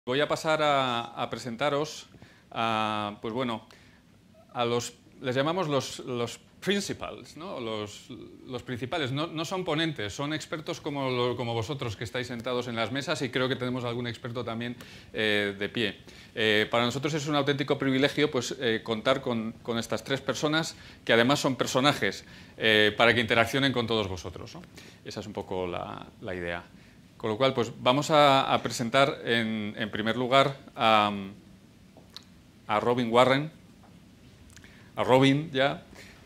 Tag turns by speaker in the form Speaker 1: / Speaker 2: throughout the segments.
Speaker 1: Voy a pasar a presentaros pues bueno, les llamamos los principals, ¿no? Los principales. No son ponentes, son expertos como vosotros que estáis sentados en las mesas, y creo que tenemos algún experto también de pie. Para nosotros es un auténtico privilegio pues, contar con estas tres personas, que además son personajes, para que interaccionen con todos vosotros, ¿no? Esa es un poco la idea. Con lo cual, pues vamos a presentar en primer lugar a Robin Warren, a Robin ya.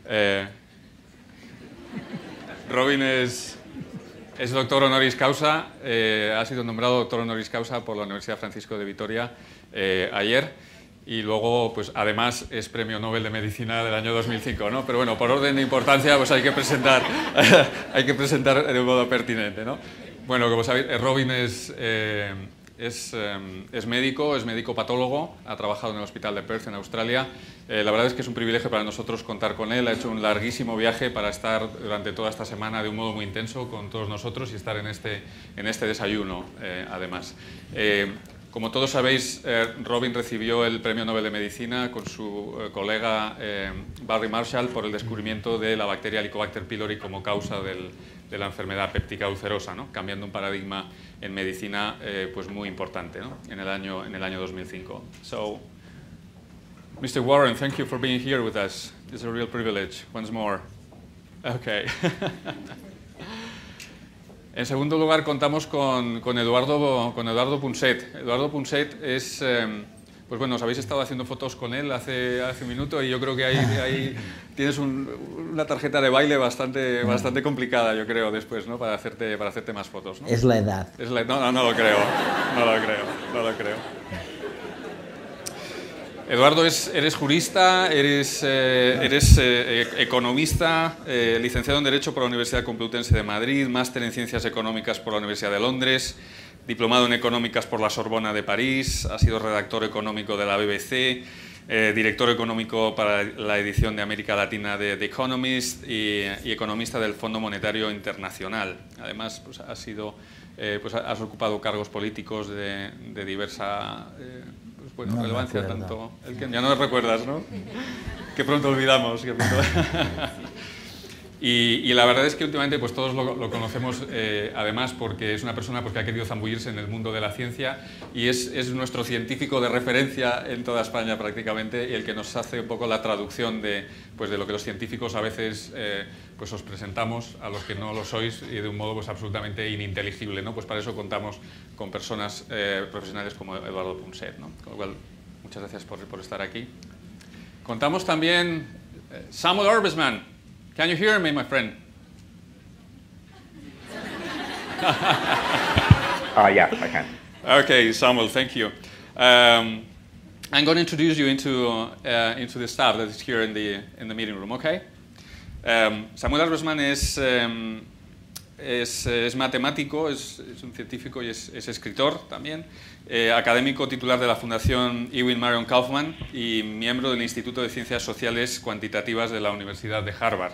Speaker 1: Robin es doctor honoris causa, ha sido nombrado doctor honoris causa por la Universidad Francisco de Vitoria ayer, y luego, pues además, es Premio Nobel de Medicina del año 2005, ¿no? Pero bueno, por orden de importancia, pues hay que presentar de un modo pertinente, ¿no? Bueno, como sabéis, Robin es médico patólogo, ha trabajado en el Hospital de Perth, en Australia. La verdad es que es un privilegio para nosotros contar con él. Ha hecho un larguísimo viaje para estar durante toda esta semana de un modo muy intenso con todos nosotros y estar en este desayuno, además. Como todos sabéis, Robin recibió el Premio Nobel de Medicina con su colega Barry Marshall por el descubrimiento de la bacteria Helicobacter pylori como causa de la enfermedad péptica ulcerosa, ¿no? Cambiando un paradigma en medicina pues muy importante, ¿no? en el año 2005. So, Mr. Warren, thank you for being here with us. It's a real privilege, once more. Okay. En segundo lugar, contamos con Eduardo Punset. Eduardo Punset es, pues bueno, os habéis estado haciendo fotos con él hace un minuto, y yo creo que ahí tienes una tarjeta de baile bastante complicada, yo creo, después, ¿no? Para hacerte más fotos, ¿no?
Speaker 2: Es la edad.
Speaker 1: No lo creo. Eduardo, eres jurista, eres economista, licenciado en Derecho por la Universidad Complutense de Madrid, máster en Ciencias Económicas por la Universidad de Londres, diplomado en Económicas por la Sorbona de París, ha sido redactor económico de la BBC, director económico para la edición de América Latina de The Economist y economista del Fondo Monetario Internacional. Además, pues, has ocupado cargos políticos de diversa
Speaker 2: no
Speaker 1: relevancia,
Speaker 2: recuerdo.
Speaker 1: tanto el que ya no recuerdas, ¿no? Que pronto olvidamos. Y la verdad es que últimamente pues todos lo conocemos, además porque es una persona pues, que ha querido zambullirse en el mundo de la ciencia, y es nuestro científico de referencia en toda España prácticamente, y el que nos hace un poco la traducción de lo que los científicos a veces pues os presentamos a los que no lo sois, y de un modo pues absolutamente ininteligible, ¿no? Pues para eso contamos con personas profesionales como Eduardo Punset, ¿no? Con lo cual, muchas gracias por estar aquí. Contamos también Samuel Orbisman. Can you hear me, my friend?
Speaker 3: Yeah, I can.
Speaker 1: Okay, Samuel, thank you. I'm going to introduce you into the staff that is here in the meeting room, okay? Samuel Orbisman es matemático, es un científico y es escritor también, académico titular de la Fundación Ewing Marion Kaufman y miembro del Instituto de Ciencias Sociales Cuantitativas de la Universidad de Harvard.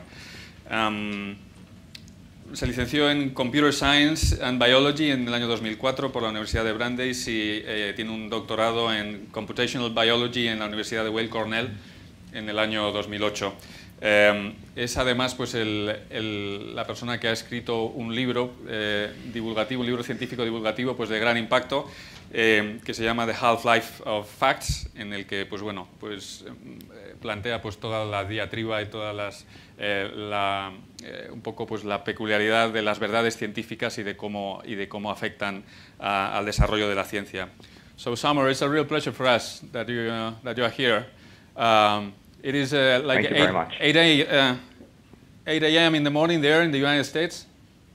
Speaker 1: Se licenció en Computer Science and Biology en el año 2004 por la Universidad de Brandeis, y tiene un doctorado en Computational Biology en la Universidad de Weill Cornell en el año 2008. Es además pues, la persona que ha escrito un libro divulgativo, un libro científico divulgativo pues, de gran impacto, que se llama The Half-Life of Facts, en el que pues, bueno, pues, plantea pues, toda la diatriba y todas un poco pues, la peculiaridad de las verdades científicas y de cómo afectan al desarrollo de la ciencia. So, Summer, it's a real pleasure for us that you are here. It is like 8 a.m. in the morning there in the United States.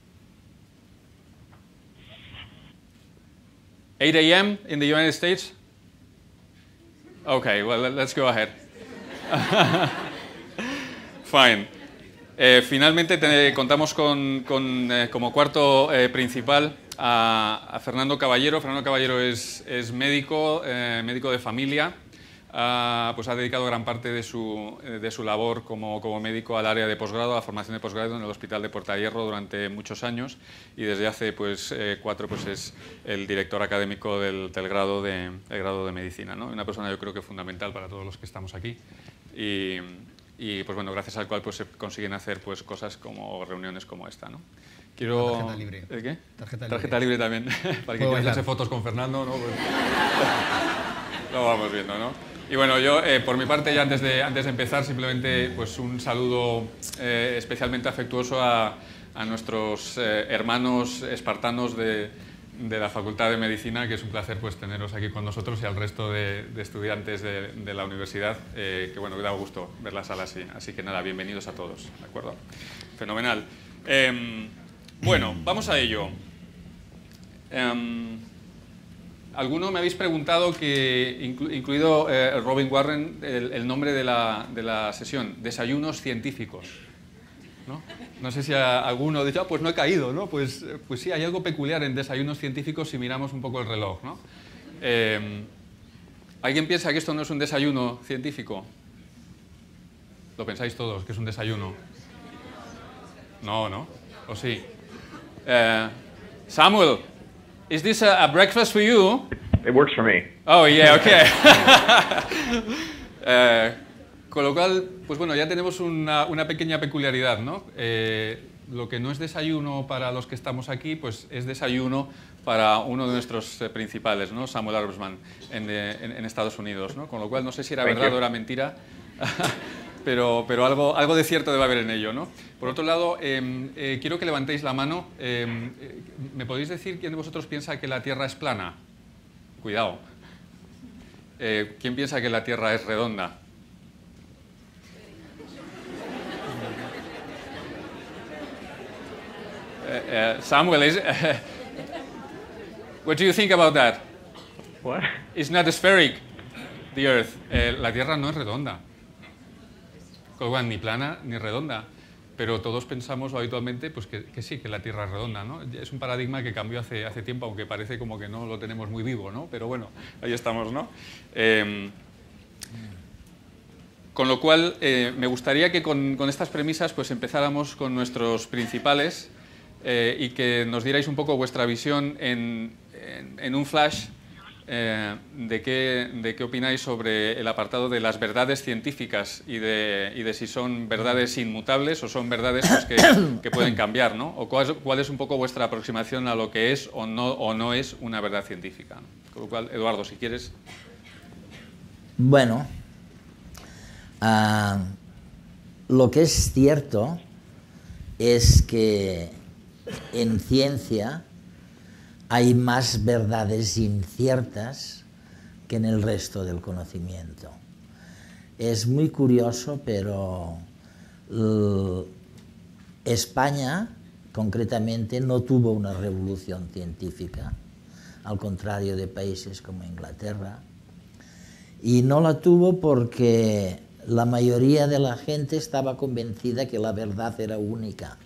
Speaker 1: 8 a.m. in the United States? Okay, well, let's go ahead. Fine. Finalmente contamos como cuarto principal a Fernando Caballero. Fernando Caballero es médico de familia. pues ha dedicado gran parte de su labor como médico al área de posgrado, a la formación de posgrado en el Hospital de Portahierro durante muchos años, y desde hace 4 pues es el director académico del grado de medicina, ¿no? Una persona, yo creo, que fundamental para todos los que estamos aquí, y pues bueno, gracias al cual pues se consiguen hacer pues cosas como reuniones como esta, ¿no? Quiero...
Speaker 2: Tarjeta libre.
Speaker 1: ¿El qué?
Speaker 2: Tarjeta
Speaker 1: libre también. Para quien quiera hacerse fotos con Fernando, ¿no? Pues... lo vamos viendo, ¿no? Y bueno, yo por mi parte, ya antes de empezar, simplemente pues un saludo especialmente afectuoso a nuestros hermanos espartanos de la Facultad de Medicina, que es un placer pues teneros aquí con nosotros, y al resto de estudiantes de la universidad, que bueno, me da gusto ver la sala así. Así que nada, bienvenidos a todos, ¿de acuerdo? Fenomenal. Bueno, vamos a ello. Alguno me habéis preguntado, incluido Robin Warren, el nombre de la sesión: desayunos científicos, ¿no? No sé si alguno dice, pues no he caído, ¿no? Pues sí, hay algo peculiar en desayunos científicos si miramos un poco el reloj, ¿no? ¿Alguien piensa que esto no es un desayuno científico? ¿Lo pensáis todos, que es un desayuno? No, ¿no? ¿O sí? Samuel, is this a breakfast for you?
Speaker 3: It works for me.
Speaker 1: Oh, yeah, okay. Con lo cual, pues bueno, ya tenemos una pequeña peculiaridad, ¿no? Lo que no es desayuno para los que estamos aquí, pues es desayuno para uno de nuestros principales, ¿no? Samuel Arbesman, en Estados Unidos, ¿no? Con lo cual, no sé si era verdad o era mentira, pero algo de cierto debe haber en ello, ¿no? Por otro lado, quiero que levantéis la mano. ¿Me podéis decir quién de vosotros piensa que la Tierra es plana? Cuidado. ¿Quién piensa que la Tierra es redonda? Samuel, what do you think about that?
Speaker 3: What?
Speaker 1: It's not spheric, the Earth. La Tierra no es redonda. Con lo cual, ni plana ni redonda. Pero todos pensamos habitualmente pues, que sí, que la Tierra es redonda, ¿no? Es un paradigma que cambió hace tiempo, aunque parece como que no lo tenemos muy vivo, ¿no? Pero bueno, ahí estamos, ¿no? Con lo cual, me gustaría que con estas premisas pues, empezáramos con nuestros principales, y que nos dierais un poco vuestra visión en un flash de qué opináis sobre el apartado de las verdades científicas y de si son verdades inmutables o son verdades pues, que pueden cambiar, ¿no? O cuál es un poco vuestra aproximación a lo que es o no es una verdad científica, ¿no? Con lo cual, Eduardo, si quieres.
Speaker 4: Bueno, lo que es cierto es que en ciencia hay más verdades inciertas que en el resto del conocimiento. Es muy curioso, pero España, concretamente, no tuvo una revolución científica, al contrario de países como Inglaterra, y no la tuvo porque la mayoría de la gente estaba convencida que la verdad era única.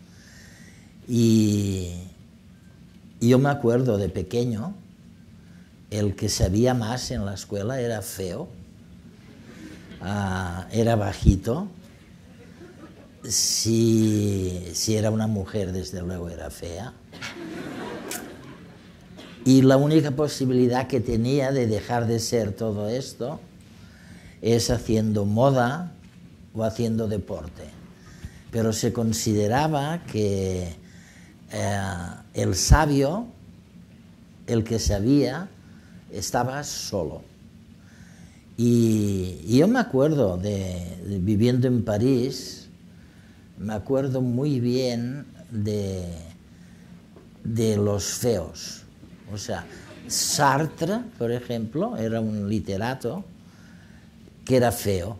Speaker 4: Y yo me acuerdo de pequeño, el que sabía más en la escuela era feo, era bajito, si era una mujer, desde luego era fea, y la única posibilidad que tenía de dejar de ser todo esto es haciendo moda o haciendo deporte. Pero se consideraba que el sabio, el que sabía, estaba solo. Y yo me acuerdo viviendo en París, me acuerdo muy bien de los feos. O sea, Sartre, por ejemplo, era un literato que era feo,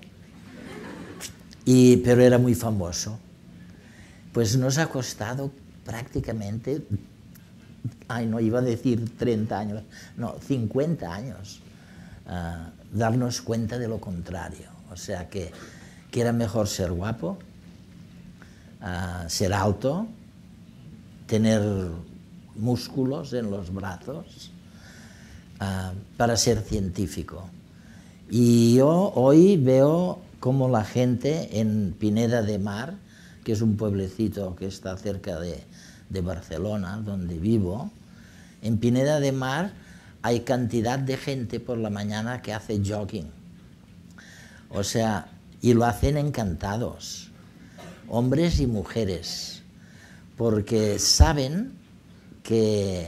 Speaker 4: pero era muy famoso. Pues nos ha costado prácticamente, no iba a decir 30 años, no, 50 años, darnos cuenta de lo contrario. O sea, que era mejor ser guapo, ser alto, tener músculos en los brazos, para ser científico. Y yo hoy veo cómo la gente en Pineda de Mar, que es un pueblecito que está cerca de Barcelona, donde vivo, en Pineda de Mar hay cantidad de gente por la mañana que hace jogging. O sea, y lo hacen encantados, hombres y mujeres, porque saben que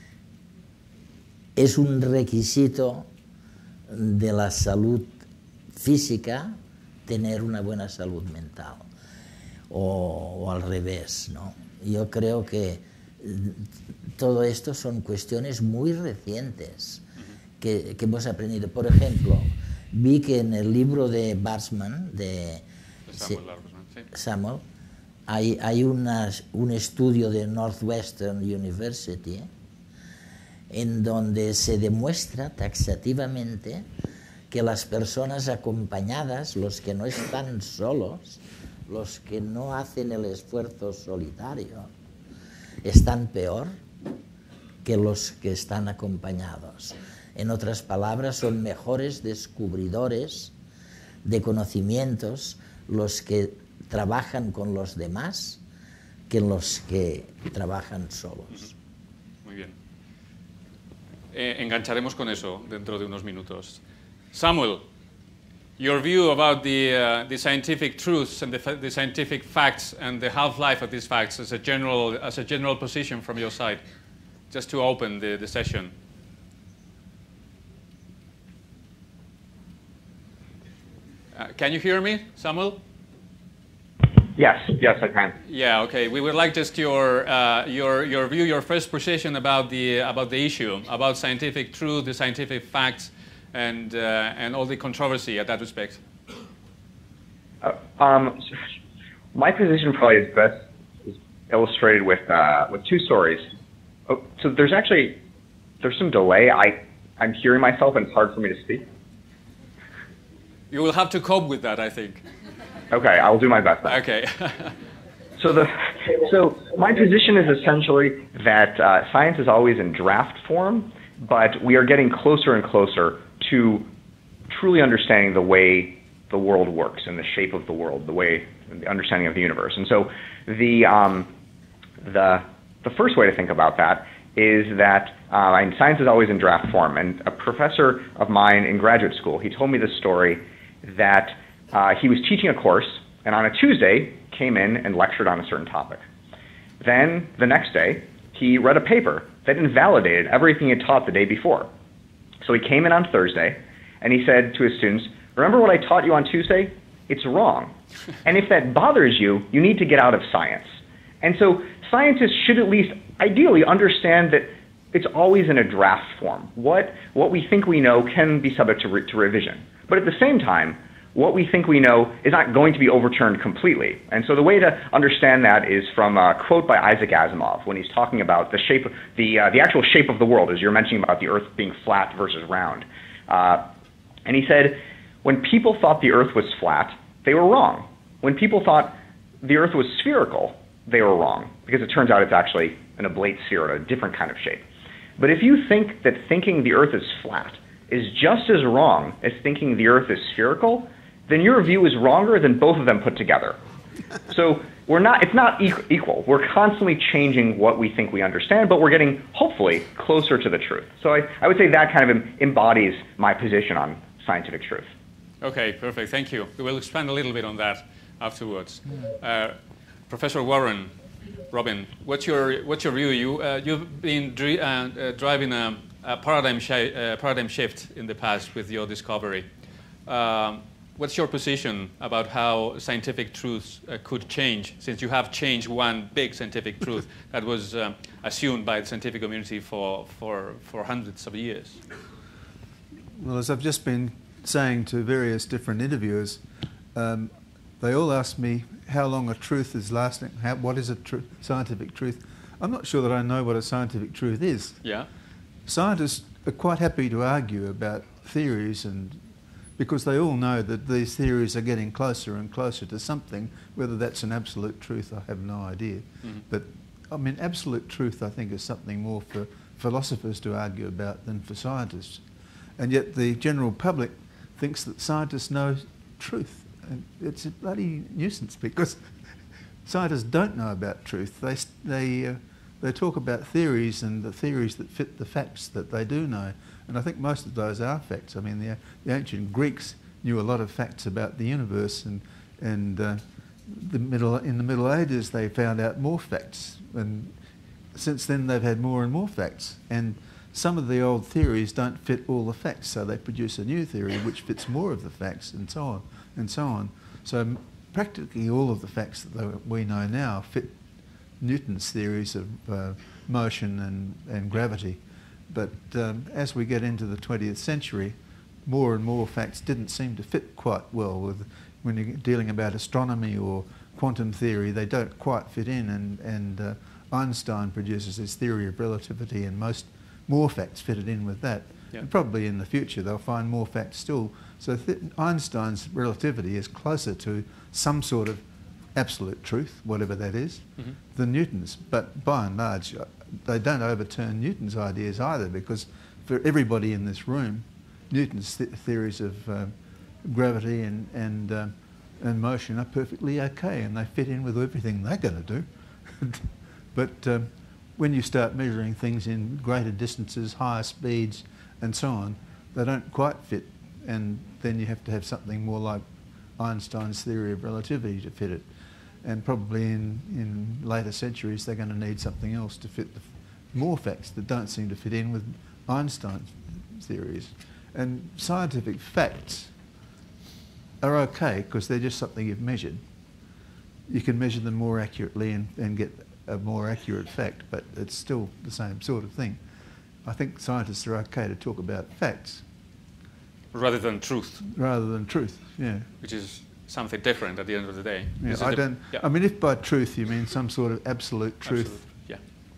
Speaker 4: es un requisito de la salud física tener una buena salud mental, o al revés, ¿no? Yo creo que todo esto son cuestiones muy recientes que hemos aprendido. Por ejemplo, vi que en el libro de Barsman, de Samuel, hay un estudio de Northwestern University en donde se demuestra taxativamente que las personas acompañadas, los que no están solos, los que no hacen el esfuerzo solitario, están peor que los que están acompañados. En otras palabras, son mejores descubridores de conocimientos los que trabajan con los demás que los que trabajan solos.
Speaker 1: Muy bien. Engancharemos con eso dentro de unos minutos. Samuel, your view about the scientific truths and the scientific facts and the half-life of these facts as a general position from your side, just to open the session. Can you hear me, Samuel?
Speaker 3: Yes, I can.
Speaker 1: Yeah, okay. We would like just your view, your first position about the issue, about scientific truth, the scientific facts, and all the controversy at that respect.
Speaker 3: My position probably is best illustrated with two stories. Oh, so there's some delay. I'm hearing myself and it's hard for me to speak.
Speaker 1: You will have to cope with that, I think.
Speaker 3: Okay, I'll do my best then.
Speaker 1: Okay.
Speaker 3: So my position is essentially that science is always in draft form, but we are getting closer and closer to truly understanding the way the world works and the shape of the world, the understanding of the universe. And so the first way to think about that is that science is always in draft form. And a professor of mine in graduate school, he told me this story that he was teaching a course, and on a Tuesday came in and lectured on a certain topic. Then the next day, he read a paper that invalidated everything he had taught the day before. So he came in on Thursday, and he said to his students, "Remember what I taught you on Tuesday? It's wrong. And if that bothers you, you need to get out of science." And so scientists should at least ideally understand that it's always in a draft form. What we think we know can be subject to revision. But at the same time, what we think we know is not going to be overturned completely. And so the way to understand that is from a quote by Isaac Asimov when he's talking about the shape, the actual shape of the world, as you're mentioning about the Earth being flat versus round. And he said, when people thought the Earth was flat, they were wrong. When people thought the Earth was spherical, they were wrong, because it turns out it's actually an oblate sphere, a different kind of shape. But if you think that thinking the Earth is flat is just as wrong as thinking the Earth is spherical, then your view is wronger than both of them put together. So it's not equal. We're constantly changing what we think we understand, but we're getting, hopefully, closer to the truth. So I would say that kind of embodies my position on scientific truth.
Speaker 1: Okay, perfect. Thank you. We will expand a little bit on that afterwards. Professor Robin, what's your view? You've been driving a paradigm shift in the past with your discovery. What's your position about how scientific truths could change, since you have changed one big scientific truth that was assumed by the scientific community for hundreds of years?
Speaker 2: Well, as I've just been saying to various different interviewers, they all ask me how long a truth is lasting, what is a scientific truth. I'm not sure that I know what a scientific truth is.
Speaker 1: Yeah.
Speaker 2: Scientists are quite happy to argue about theories, and because they all know that these theories are getting closer and closer to something. Whether that's an absolute truth, I have no idea. Mm-hmm. But I mean, absolute truth, I think, is something more for philosophers to argue about than for scientists. And yet the general public thinks that scientists know truth. And it's a bloody nuisance because scientists don't know about truth. They talk about theories and the theories that fit the facts that they do know. And I think most of those are facts. I mean, the ancient Greeks knew a lot of facts about the universe, and in the Middle Ages they found out more facts. And since then they've had more and more facts. And some of the old theories don't fit all the facts, so they produce a new theory which fits more of the facts, and so on and so on. So practically all of the facts that we know now fit Newton's theories of motion and gravity. But as we get into the 20th century, more and more facts didn't seem to fit quite well. When you're dealing about astronomy or quantum theory, they don't quite fit in, and Einstein produces his theory of relativity, and more facts fitted in with that.
Speaker 1: Yeah.
Speaker 2: And probably in the future they'll find more facts still. So Einstein's relativity is closer to some sort of absolute truth, whatever that is, than Newton's. But by and large, they don't overturn Newton's ideas either, because for everybody in this room, Newton's theories of gravity and motion are perfectly okay, and they fit in with everything they're going to do. But when you start measuring things in greater distances, higher speeds, and so on, they don't quite fit, and then you have to have something more like Einstein's theory of relativity to fit it. And probably in later centuries they're going to need something else to fit more facts that don't seem to fit in with Einstein's theories. And scientific facts are okay because they're just something you've measured. You can measure them more accurately and get a more accurate fact, but it's still the same sort of thing. I think scientists are okay to talk about facts.
Speaker 1: Rather than truth.
Speaker 2: Rather than truth, yeah.
Speaker 1: Which is something different at the end of the day.
Speaker 2: Yeah, I mean, if by truth you mean some sort of absolute truth,
Speaker 1: yeah.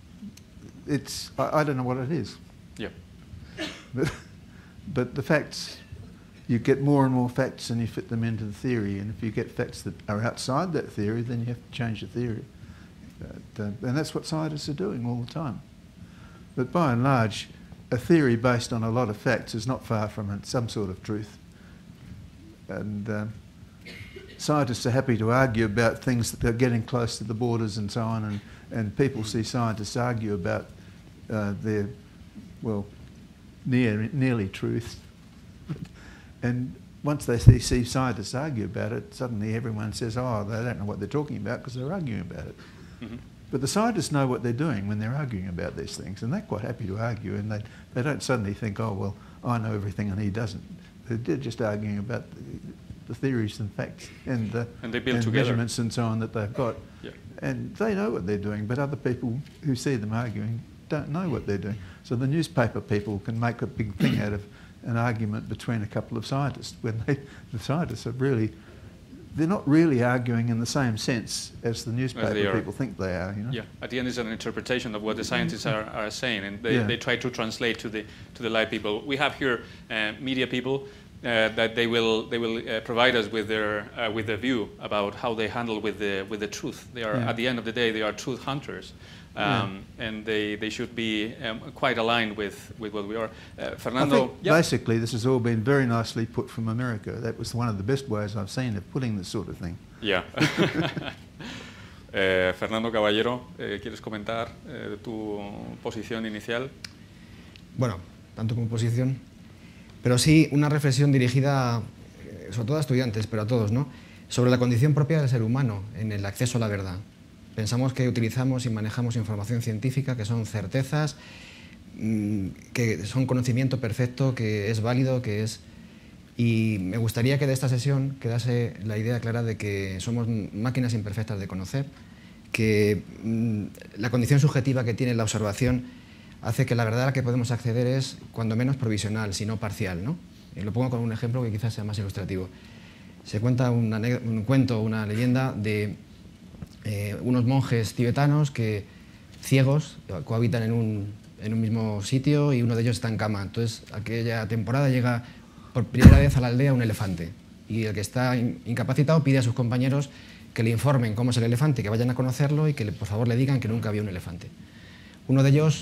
Speaker 2: I don't know what it is.
Speaker 1: Yeah.
Speaker 2: But the facts, you get more and more facts and you fit them into the theory, and if you get facts that are outside that theory, then you have to change the theory. And that's what scientists are doing all the time. But by and large, a theory based on a lot of facts is not far from some sort of truth. And scientists are happy to argue about things that they're getting close to the borders and so on, and people see scientists argue about their, well, nearly truth. And once they see scientists argue about it, suddenly everyone says, oh, they don't know what they're talking about because they're arguing about it. But the scientists know what they're doing when they're arguing about these things, and they're quite happy to argue, and they don't suddenly think, oh, well, I know everything and he doesn't. They're just arguing about the theories and facts and
Speaker 1: they build together.
Speaker 2: Measurements and so on that they've got.
Speaker 1: Yeah.
Speaker 2: And they know what they're doing, but other people who see them arguing don't know what they're doing. So the newspaper people can make a big thing out of an argument between a couple of scientists when the scientists are really, they're not really arguing in the same sense as the newspaper people think they are. You know?
Speaker 1: Yeah, at the end it's an interpretation of what the scientists are saying, and they try to translate to the lay people. We have here media people that they will provide us with their view about how they handle with the truth. They are at the end of the day they are truth hunters. And they should be quite aligned with what we are. Fernando,
Speaker 2: I think basically this has all been very nicely put from America. That was one of the best ways I've seen of putting this sort of thing.
Speaker 1: Yeah. Fernando Caballero, ¿quieres comentar tu posición inicial?
Speaker 5: Bueno, tanto como posición, pero sí una reflexión dirigida sobre todo a estudiantes, pero a todos, ¿no? Sobre la condición propia del ser humano en el acceso a la verdad. Pensamos que utilizamos y manejamos información científica, que son certezas, que son conocimiento perfecto, que es válido, que es... Y me gustaría que de esta sesión quedase la idea clara de que somos máquinas imperfectas de conocer, que la condición subjetiva que tiene la observación hace que la verdad a la que podemos acceder es, cuando menos, provisional, sino parcial, ¿no? Y lo pongo con un ejemplo que quizás sea más ilustrativo. Se cuenta un cuento, una leyenda de unos monjes tibetanos que, ciegos, cohabitan en un mismo sitio y uno de ellos está en cama. Entonces, aquella temporada llega por primera vez a la aldea un elefante y el que está incapacitado pide a sus compañeros que le informen cómo es el elefante, que vayan a conocerlo y que por favor le digan que nunca había un elefante. Uno de ellos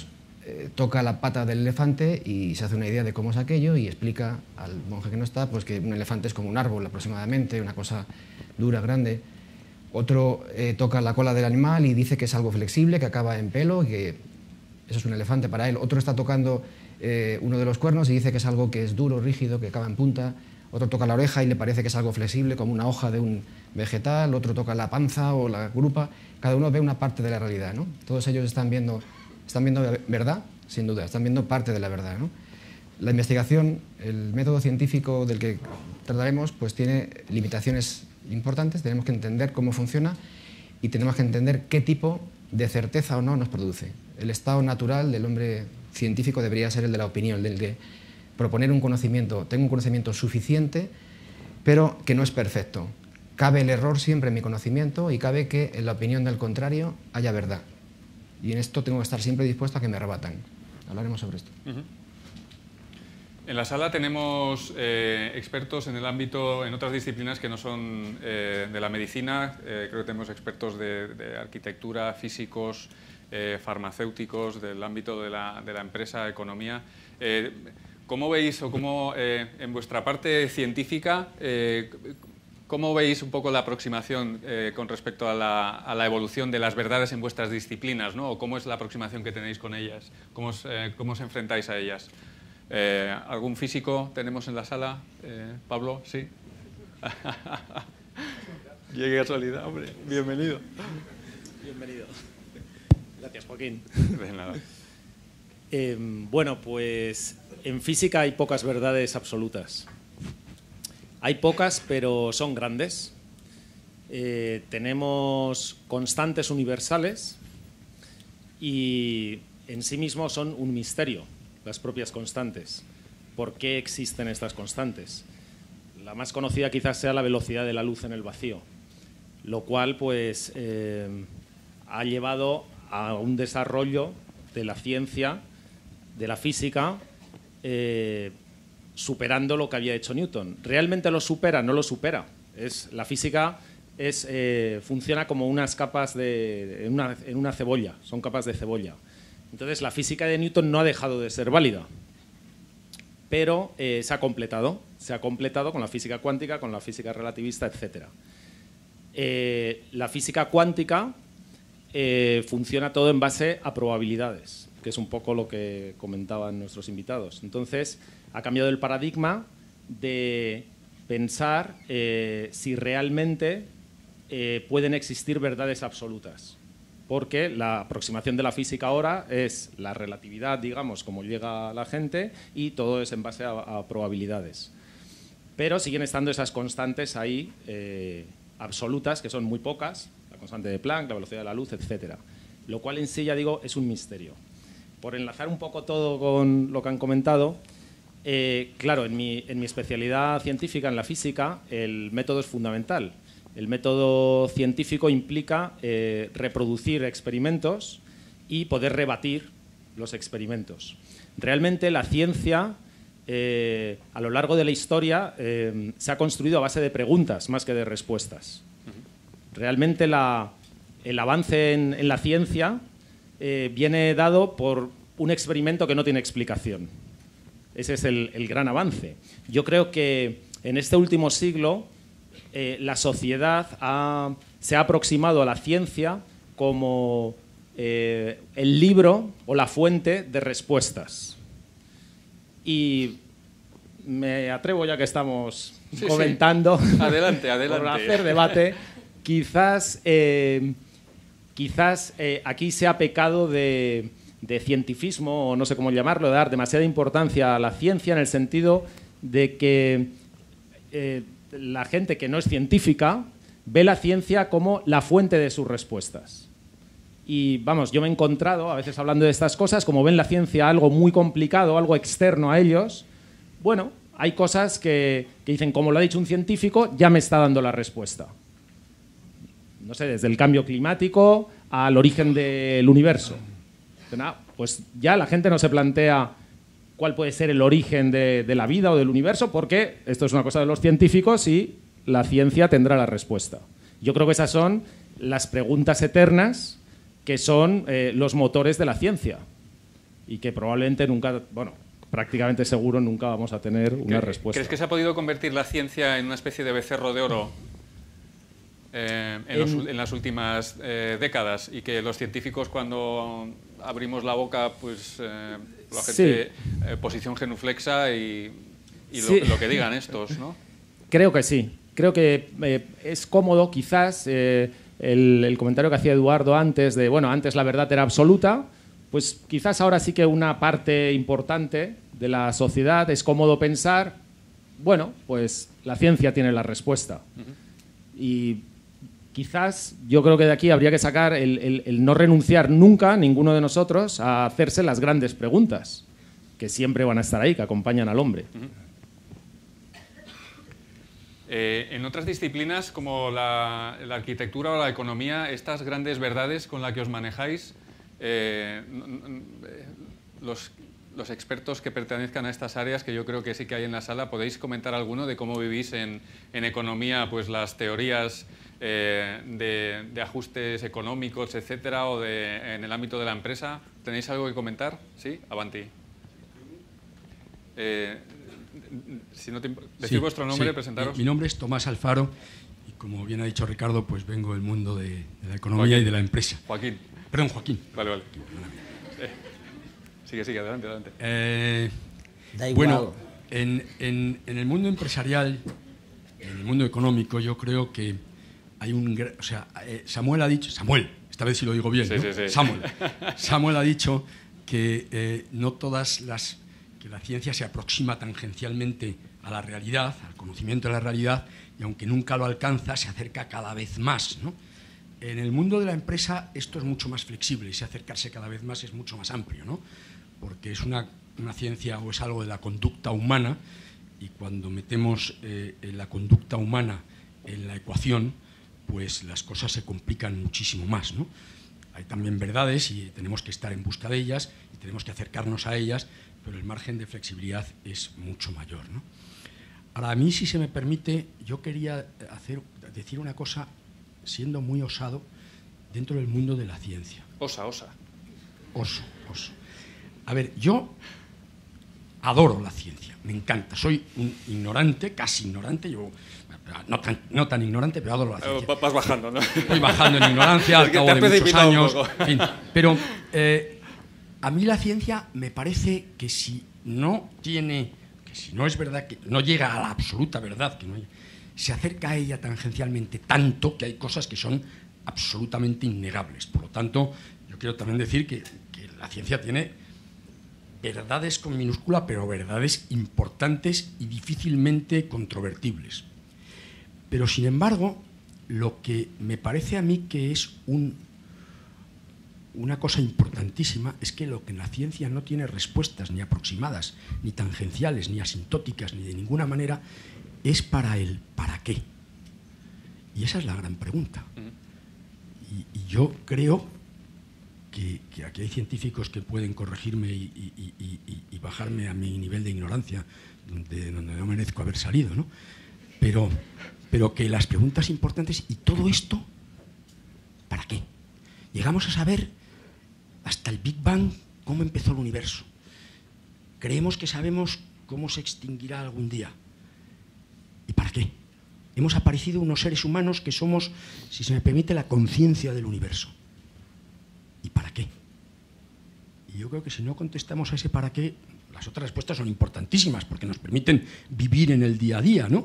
Speaker 5: toca la pata del elefante y se hace una idea de cómo es aquello y explica al monje que no está pues que un elefante es como un árbol aproximadamente, una cosa dura, grande. Otro toca la cola del animal y dice que es algo flexible, que acaba en pelo, y que eso es un elefante para él. Otro está tocando uno de los cuernos y dice que es algo que es duro, rígido, que acaba en punta. Otro toca la oreja y le parece que es algo flexible, como una hoja de un vegetal. Otro toca la panza o la grupa. Cada uno ve una parte de la realidad, ¿no? Todos ellos están viendo verdad, sin duda, están viendo parte de la verdad, ¿no? La investigación, el método científico del que trataremos, pues tiene limitaciones importantes. Tenemos que entender cómo funciona y tenemos que entender qué tipo de certeza o no nos produce. El estado natural del hombre científico debería ser el de la opinión, del de proponer un conocimiento. Tengo un conocimiento suficiente, pero que no es perfecto. Cabe el error siempre en mi conocimiento y cabe que en la opinión del contrario haya verdad. Y en esto tengo que estar siempre dispuesto a que me rebatan. Hablaremos sobre esto.
Speaker 1: En la sala tenemos expertos en el ámbito, en otras disciplinas que no son de la medicina. Creo que tenemos expertos de arquitectura, físicos, farmacéuticos, del ámbito de la empresa, economía. ¿Cómo veis, o cómo en vuestra parte científica, cómo veis un poco la aproximación con respecto a la evolución de las verdades en vuestras disciplinas, ¿no? O cómo es la aproximación que tenéis con ellas? ¿Cómo os enfrentáis a ellas? ¿Algún físico tenemos en la sala? Pablo, ¿sí? Llegué a casualidad, hombre. Bienvenido.
Speaker 6: Bienvenido. Gracias, Joaquín.
Speaker 1: De nada.
Speaker 6: Bueno, pues en física hay pocas verdades absolutas. Hay pocas, pero son grandes. Tenemos constantes universales y en sí mismos son un misterio, las propias constantes. ¿Por qué existen estas constantes? La más conocida quizás sea la velocidad de la luz en el vacío, lo cual pues ha llevado a un desarrollo de la ciencia, de la física, superando lo que había hecho Newton. ¿Realmente lo supera? No lo supera. La física funciona como unas capas en una cebolla, son capas de cebolla. Entonces la física de Newton no ha dejado de ser válida, pero se ha completado con la física cuántica, con la física relativista, etc. La física cuántica funciona todo en base a probabilidades, que es un poco lo que comentaban nuestros invitados. Entonces, ha cambiado el paradigma de pensar si realmente pueden existir verdades absolutas, porque la aproximación de la física ahora es la relatividad, digamos, como llega la gente, y todo es en base a probabilidades. Pero siguen estando esas constantes ahí absolutas, que son muy pocas, la constante de Planck, la velocidad de la luz, etc. Lo cual en sí, ya digo, es un misterio. Por enlazar un poco todo con lo que han comentado, claro, en mi especialidad científica, en la física, el método es fundamental. El método científico implica reproducir experimentos y poder rebatir los experimentos. Realmente la ciencia, a lo largo de la historia, se ha construido a base de preguntas más que de respuestas. Realmente el avance en la ciencia viene dado por un experimento que no tiene explicación. Ese es el gran avance. Yo creo que en este último siglo la sociedad se ha aproximado a la ciencia como el libro o la fuente de respuestas. Y me atrevo, ya que estamos comentando,
Speaker 1: adelante,
Speaker 6: por hacer debate, quizás aquí se ha pecado de cientifismo, o no sé cómo llamarlo, de dar demasiada importancia a la ciencia, en el sentido de que la gente que no es científica ve la ciencia como la fuente de sus respuestas. Y vamos, yo me he encontrado, a veces hablando de estas cosas, como ven la ciencia algo muy complicado, algo externo a ellos, bueno, hay cosas que dicen, como lo ha dicho un científico, ya me está dando la respuesta. No sé, desde el cambio climático al origen del universo. Pues ya la gente no se plantea cuál puede ser el origen de la vida o del universo, porque esto es una cosa de los científicos y la ciencia tendrá la respuesta. Yo creo que esas son las preguntas eternas que son los motores de la ciencia. y que probablemente nunca, bueno, prácticamente seguro nunca vamos a tener una respuesta.
Speaker 1: ¿Crees que se ha podido convertir la ciencia en una especie de becerro de oro en las últimas décadas, y que los científicos, cuando abrimos la boca, pues la gente posición genuflexa y
Speaker 6: sí,
Speaker 1: lo que digan estos, ¿no?
Speaker 6: Creo que sí. Creo que es cómodo, quizás, el comentario que hacía Eduardo antes de, bueno, antes la verdad era absoluta, pues quizás ahora sí que una parte importante de la sociedad es cómodo pensar, bueno, pues la ciencia tiene la respuesta. Y quizás yo creo que de aquí habría que sacar el no renunciar nunca, ninguno de nosotros, a hacerse las grandes preguntas, que siempre van a estar ahí, que acompañan al hombre.
Speaker 1: En otras disciplinas, como la arquitectura o la economía, estas grandes verdades con las que os manejáis, los expertos que pertenezcan a estas áreas, que yo creo que sí que hay en la sala, ¿podéis comentar alguno de cómo vivís en economía, pues las teorías de ajustes económicos, etcétera, o en el ámbito de la empresa? ¿Tenéis algo que comentar? ¿Sí? Avanti. Si no decir vuestro nombre, presentaros.
Speaker 7: Mi nombre es Tomás Alfaro y, como bien ha dicho Ricardo, pues vengo del mundo de la economía y de la empresa.
Speaker 1: Joaquín.
Speaker 7: Perdón, Joaquín.
Speaker 1: Vale. Sigue, adelante.
Speaker 4: Da igual.
Speaker 7: Bueno, en el mundo empresarial, en el mundo económico, yo creo que hay Samuel ha dicho, esta vez sí lo digo bien,
Speaker 1: sí,
Speaker 7: ¿no?
Speaker 1: Sí.
Speaker 7: Samuel ha dicho que no todas que la ciencia se aproxima tangencialmente a la realidad, al conocimiento de la realidad, y aunque nunca lo alcanza, se acerca cada vez más, ¿no? En el mundo de la empresa esto es mucho más flexible, y ese acercarse cada vez más es mucho más amplio, ¿no? Porque es una ciencia, o es algo de la conducta humana, y cuando metemos la conducta humana en la ecuación, pues las cosas se complican muchísimo más, ¿no? Hay también verdades y tenemos que estar en busca de ellas y tenemos que acercarnos a ellas, pero el margen de flexibilidad es mucho mayor, ¿no? Ahora, a mí, si se me permite, yo quería decir una cosa, siendo muy osado, dentro del mundo de la ciencia.
Speaker 1: Oso.
Speaker 7: A ver, yo adoro la ciencia, me encanta. Soy un ignorante, casi ignorante, no tan ignorante, pero adoro la ciencia.
Speaker 1: Vas bajando, ¿no?
Speaker 7: Voy bajando en ignorancia al cabo de muchos años. En fin, pero a mí la ciencia me parece que si no es verdad, que no llega a la absoluta verdad, se acerca a ella tangencialmente tanto que hay cosas que son absolutamente innegables. Por lo tanto, yo quiero también decir que la ciencia tiene verdades con minúscula, pero verdades importantes y difícilmente controvertibles. Pero, sin embargo, lo que me parece a mí que es una cosa importantísima es que lo que en la ciencia no tiene respuestas ni aproximadas, ni tangenciales, ni asintóticas, ni de ninguna manera, es para el ¿para qué? Y esa es la gran pregunta. Y yo creo que aquí hay científicos que pueden corregirme y bajarme a mi nivel de ignorancia, donde no merezco haber salido, ¿no? Pero que las preguntas importantes y todo esto, ¿para qué? Llegamos a saber hasta el Big Bang cómo empezó el universo. Creemos que sabemos cómo se extinguirá algún día. ¿Y para qué? Hemos aparecido unos seres humanos que somos, si se me permite, la conciencia del universo. ¿Y para qué? Y yo creo que si no contestamos a ese para qué, las otras respuestas son importantísimas porque nos permiten vivir en el día a día, ¿no?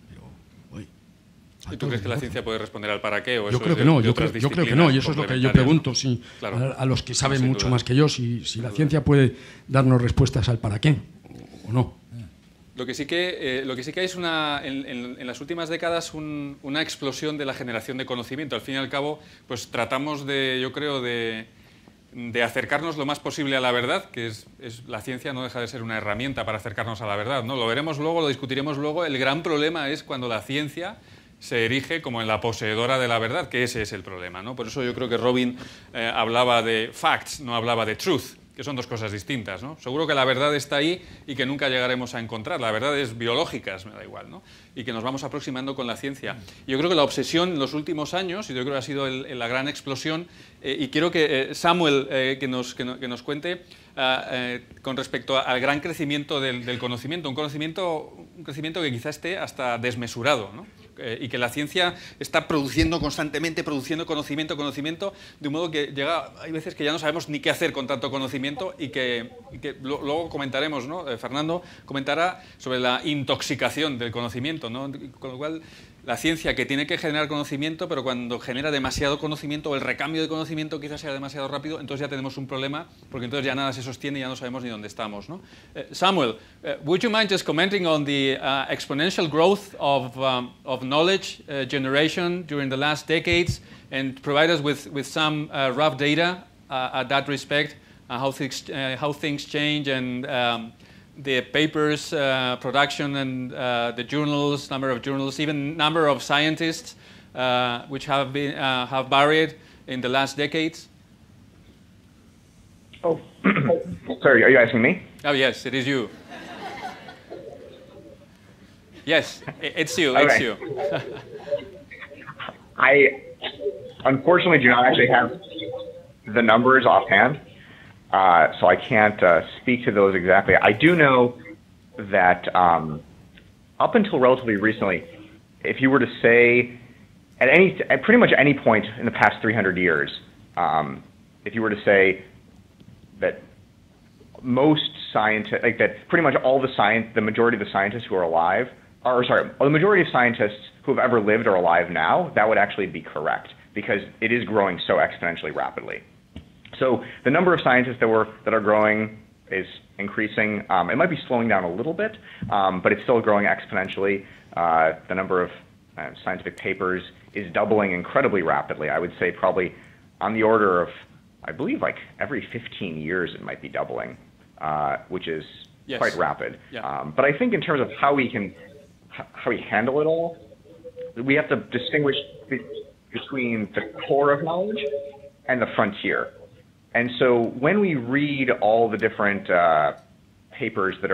Speaker 1: ¿Y tú crees que la ciencia puede responder al para qué? ¿O
Speaker 7: yo creo que no, yo creo que no, y eso es lo que yo pregunto, sí, claro, a los que saben mucho más que yo, si la ciencia puede darnos respuestas al para qué o no.
Speaker 1: Lo que sí que hay es en las últimas décadas una explosión de la generación de conocimiento. Al fin y al cabo, pues tratamos yo creo, de acercarnos lo más posible a la verdad, que la ciencia no deja de ser una herramienta para acercarnos a la verdad, ¿no? Lo veremos luego, lo discutiremos luego. El gran problema es cuando la ciencia se erige como en la poseedora de la verdad, que ese es el problema, ¿no? Por eso yo creo que Robin hablaba de facts, no hablaba de truth, que son dos cosas distintas, ¿no? Seguro que la verdad está ahí y que nunca llegaremos a encontrar. La verdad es biológica, me da igual, ¿no? Y que nos vamos aproximando con la ciencia. Yo creo que la obsesión en los últimos años, y yo creo que ha sido la gran explosión, y quiero que Samuel que nos cuente con respecto al gran crecimiento del conocimiento, un crecimiento que quizás esté hasta desmesurado, ¿no? Y que la ciencia está produciendo constantemente, produciendo conocimiento, de un modo que hay veces que ya no sabemos ni qué hacer con tanto conocimiento y que luego comentaremos, ¿no? Fernando comentará sobre la intoxicación del conocimiento, ¿no? Con lo cual, la ciencia que tiene que generar conocimiento, pero cuando genera demasiado conocimiento o el recambio de conocimiento quizás sea demasiado rápido, entonces ya tenemos un problema, porque entonces ya nada se sostiene y ya no sabemos ni dónde estamos, ¿no? Samuel, would you mind just commenting on the exponential growth of knowledge generation during the last decades and provide us with some rough data at that respect, how things change and the papers production and the journals, number of journals, even number of scientists which have varied in the last decades?
Speaker 3: Oh, sorry, are you asking me?
Speaker 1: Oh yes, it is you. Yes, it's you.
Speaker 3: Okay.
Speaker 1: It's you.
Speaker 3: I unfortunately do not actually have the numbers offhand, so I can't speak to those exactly. I do know that up until relatively recently, if you were to say at pretty much any point in the past 300 years, if you were to say that most scientists, like that pretty much all the majority of the scientists who are alive, the majority of scientists who have ever lived are alive now, that would actually be correct, because it is growing so exponentially rapidly. So the number of scientists that are growing is increasing. It might be slowing down a little bit, but it's still growing exponentially. The number of scientific papers is doubling incredibly rapidly. I would say probably on the order of, I believe, like every 15 years it might be doubling, which is
Speaker 1: Yes.
Speaker 3: quite rapid.
Speaker 1: Yeah.
Speaker 3: But I think in terms of how we handle it all, we have to distinguish between the core of knowledge and the frontier. And so when we read all the different papers that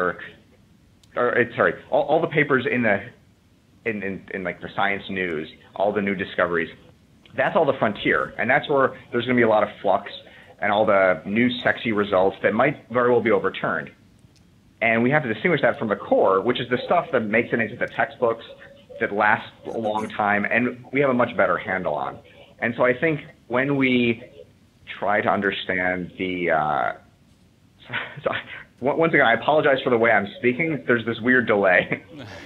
Speaker 3: all the papers in like the science news, all the new discoveries, that's all the frontier, and that's where there's going to be a lot of flux and all the new sexy results that might very well be overturned. And we have to distinguish that from the core, which is the stuff that makes it into the textbooks, that lasts a long time, and we have a much better handle on. And so I think when we try to understand once again, I apologize for the way I'm speaking. There's this weird delay.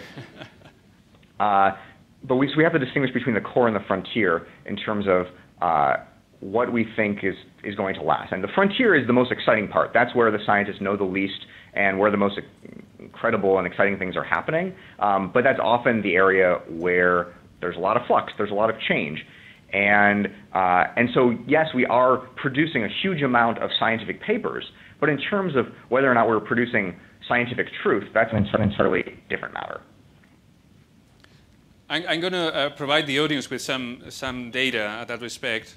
Speaker 3: But we have to distinguish between the core and the frontier in terms of what we think is going to last. And the frontier is the most exciting part. That's where the scientists know the least and where the most incredible and exciting things are happening. But that's often the area where there's a lot of flux, there's a lot of change. And so, yes, we are producing a huge amount of scientific papers, but in terms of whether or not we're producing scientific truth, that's an entirely different matter.
Speaker 1: I'm going to provide the audience with some data at that respect.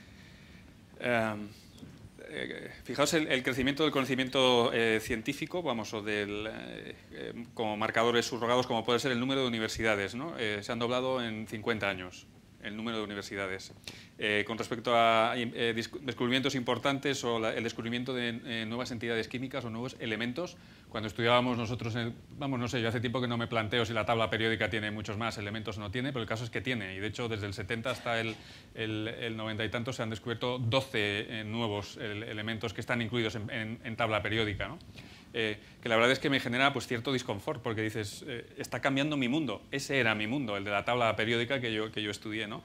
Speaker 1: Fijaos el crecimiento del conocimiento científico, vamos, o como marcadores subrogados, como puede ser el número de universidades, ¿no? Se han doblado en 50 años el número de universidades. Con respecto a descubrimientos importantes o el descubrimiento de nuevas entidades químicas o nuevos elementos, cuando estudiábamos nosotros, no sé, yo hace tiempo que no me planteo si la tabla periódica tiene muchos más elementos o no tiene, pero el caso es que tiene, y de hecho desde el 70 hasta el 90 y tanto se han descubierto 12 nuevos elementos que están incluidos en tabla periódica, ¿no? Que la verdad es que me genera pues cierto disconfort, porque dices, está cambiando mi mundo. Ese era mi mundo, el de la tabla periódica que yo estudié, ¿no?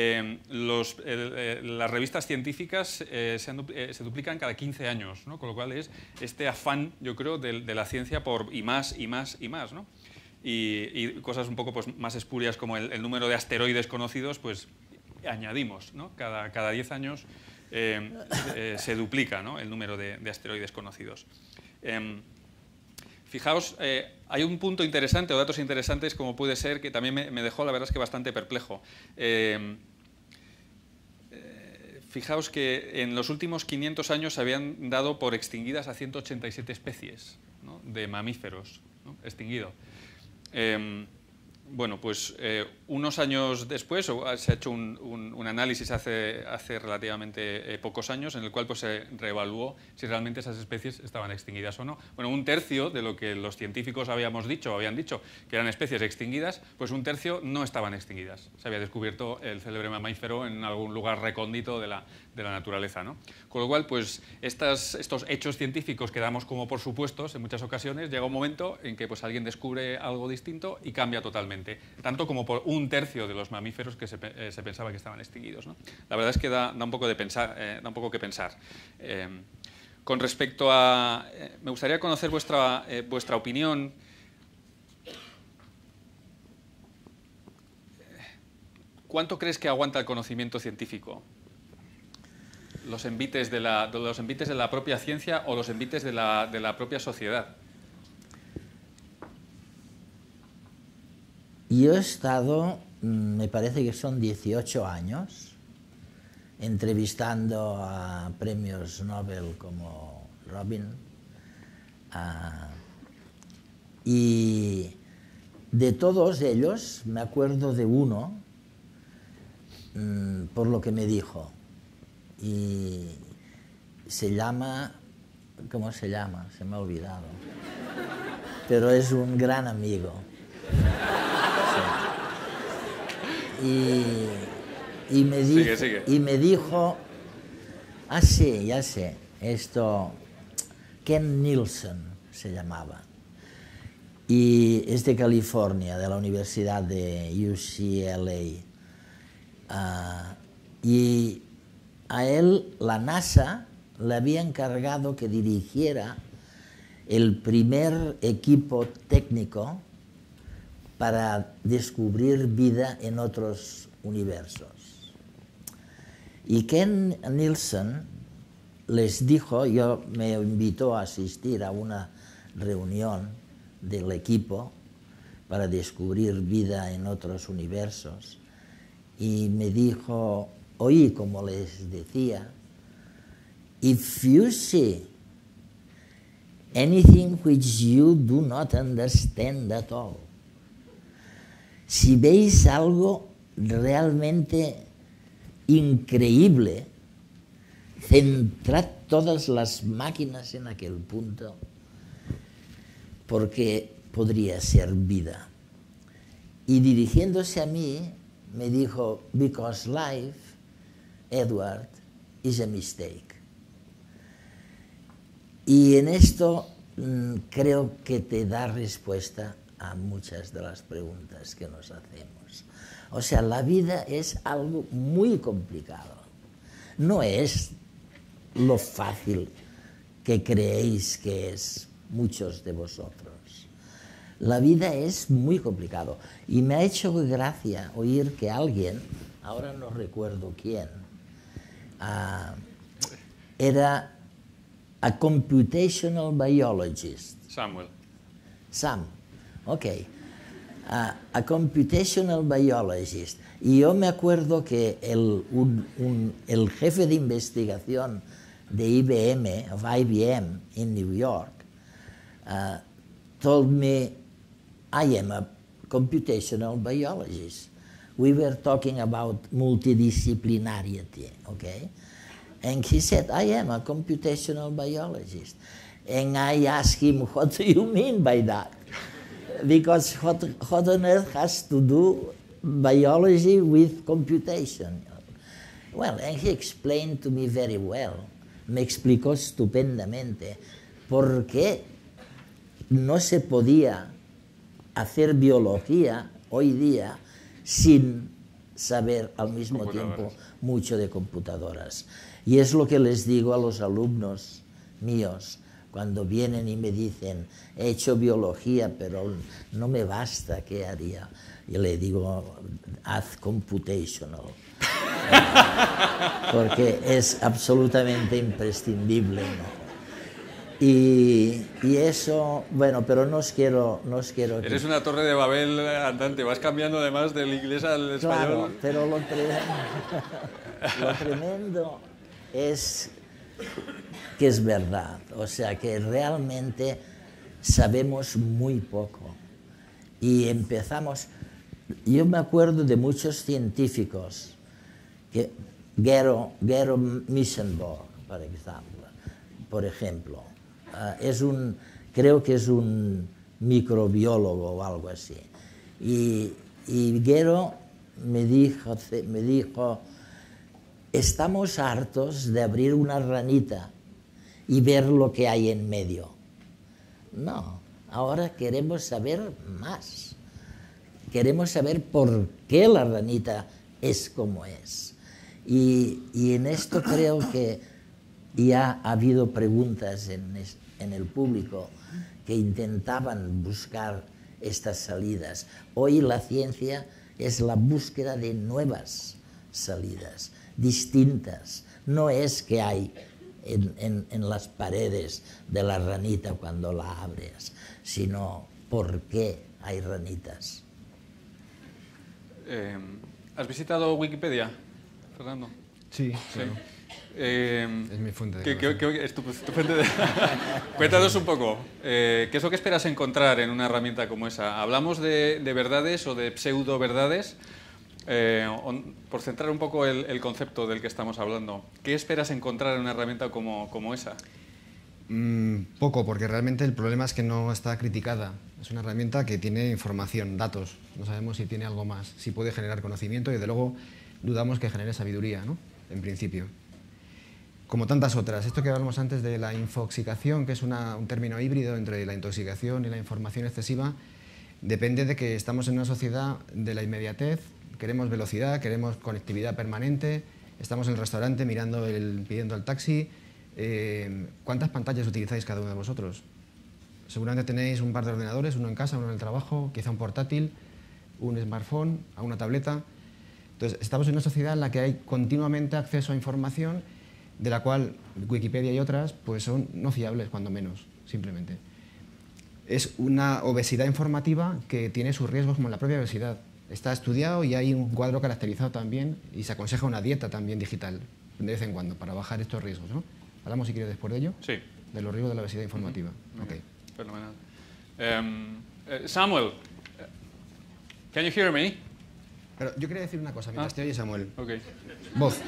Speaker 1: Las revistas científicas se duplican cada 15 años, ¿no? Con lo cual es este afán, yo creo, de la ciencia por y más, y más, y más, ¿no? Y cosas un poco pues, más espurias como el número de asteroides conocidos, pues añadimos, ¿no? Cada 10 años se duplica, ¿no? El número de asteroides conocidos. Fijaos, hay un punto interesante o datos interesantes como puede ser, que también me dejó la verdad es que bastante perplejo. fijaos que en los últimos 500 años se habían dado por extinguidas a 187 especies, ¿no?, de mamíferos, ¿no?, extinguido. Bueno, pues unos años después se ha hecho un análisis hace relativamente pocos años en el cual pues, se reevaluó si realmente esas especies estaban extinguidas o no. Bueno, un tercio de lo que los científicos habían dicho que eran especies extinguidas, pues un tercio no estaban extinguidas. Se había descubierto el célebre mamífero en algún lugar recóndito de la naturaleza, ¿no? Con lo cual, pues estos hechos científicos que damos como por supuestos en muchas ocasiones, llega un momento en que pues, alguien descubre algo distinto y cambia totalmente. Tanto como por un tercio de los mamíferos que se pensaba que estaban extinguidos, ¿no? La verdad es que da un poco que pensar. Con respecto a... me gustaría conocer vuestra opinión. ¿Cuánto crees que aguanta el conocimiento científico? ¿Los envites de la propia ciencia o los envites de la propia sociedad?
Speaker 4: Yo he estado, me parece que son 18 años, entrevistando a premios Nobel como Robin, y de todos ellos me acuerdo de uno por lo que me dijo, y se llama, ¿cómo se llama? Se me ha olvidado, pero es un gran amigo. Y me dijo, sí, ya sé, Ken Nielsen se llamaba, y es de California, de la Universidad de UCLA, y a él la NASA le había encargado que dirigiera el primer equipo técnico para descubrir vida en otros universos. Y Ken Nielsen les dijo, me invitó a asistir a una reunión del equipo para descubrir vida en otros universos, y me dijo, oí como les decía, if you see anything which you do not understand at all, si veis algo realmente increíble, centrad todas las máquinas en aquel punto, porque podría ser vida. Y dirigiéndose a mí, me dijo, because life, Edward, is a mistake. Y en esto creo que te da respuesta a muchas de las preguntas que nos hacemos. O sea, la vida es algo muy complicado. No es lo fácil que creéis que es muchos de vosotros. La vida es muy complicado. Y me ha hecho gracia oír que alguien, ahora no recuerdo quién, era a computational biologist. Sam. Ok, a computational biologist. Y yo me acuerdo que el jefe de investigación de IBM in New York, told me, I am a computational biologist. We were talking about multidisciplinarity, okay? And he said, I am a computational biologist. And I asked him, what do you mean by that? Because what on earth has to do biology with computation? Well, and he explained to me very well, me explicó estupendamente por qué no se podía hacer biología hoy día sin saber al mismo tiempo mucho de computadoras. Y es lo que les digo a los alumnos míos, cuando vienen y me dicen, he hecho biología, pero no me basta, ¿qué haría? Y le digo, haz computational. Porque es absolutamente imprescindible, ¿no? Y eso, bueno, pero no os quiero...
Speaker 1: Eres una torre de Babel andante, vas cambiando además del inglés al español.
Speaker 4: Claro, pero lo lo tremendo es que es verdad, o sea que realmente sabemos muy poco y empezamos. Yo me acuerdo de muchos científicos, que Gero Missenborg, por ejemplo, creo que es un microbiólogo o algo así, y Gero me dijo, estamos hartos de abrir una ranita y ver lo que hay en medio. No, ahora queremos saber más. Queremos saber por qué la ranita es como es. Y en esto creo que ya ha habido preguntas en el público que intentaban buscar estas salidas. Hoy la ciencia es la búsqueda de nuevas salidas, distintas. No es que hay en las paredes de la ranita cuando la abres, sino por qué hay ranitas.
Speaker 1: ¿Has visitado Wikipedia, Fernando?
Speaker 5: Sí, claro. Es mi fuente de
Speaker 1: estupendo. Cuéntanos un poco, ¿qué es lo que esperas encontrar en una herramienta como esa? ¿Hablamos de verdades o de pseudo-verdades? Por centrar un poco el concepto del que estamos hablando, ¿qué esperas encontrar en una herramienta como esa?
Speaker 5: Poco, porque realmente el problema es que no está criticada. Es una herramienta que tiene información, datos. No sabemos si tiene algo más, si puede generar conocimiento y, desde luego, dudamos que genere sabiduría, ¿no? En principio. Como tantas otras. Esto que hablamos antes de la infoxicación, que es un término híbrido entre la intoxicación y la información excesiva, depende de que estamos en una sociedad de la inmediatez, queremos velocidad, queremos conectividad permanente, estamos en el restaurante pidiendo el taxi. ¿Cuántas pantallas utilizáis cada uno de vosotros? Seguramente tenéis un par de ordenadores, uno en casa, uno en el trabajo, quizá un portátil, un smartphone, una tableta. Entonces, estamos en una sociedad en la que hay continuamente acceso a información, de la cual Wikipedia y otras pues son no fiables, cuando menos, simplemente. Es una obesidad informativa que tiene sus riesgos, como la propia obesidad. Está estudiado y hay un cuadro caracterizado también, y se aconseja una dieta también digital, de vez en cuando, para bajar estos riesgos, ¿no? Hablamos, si quieres, después de ello.
Speaker 1: Sí.
Speaker 5: De los riesgos de la obesidad informativa.
Speaker 1: Okay. Fenomenal. Samuel, can you hear me?
Speaker 5: Pero yo quería decir una cosa mientras te oye, Samuel.
Speaker 1: Okay.
Speaker 5: Voz.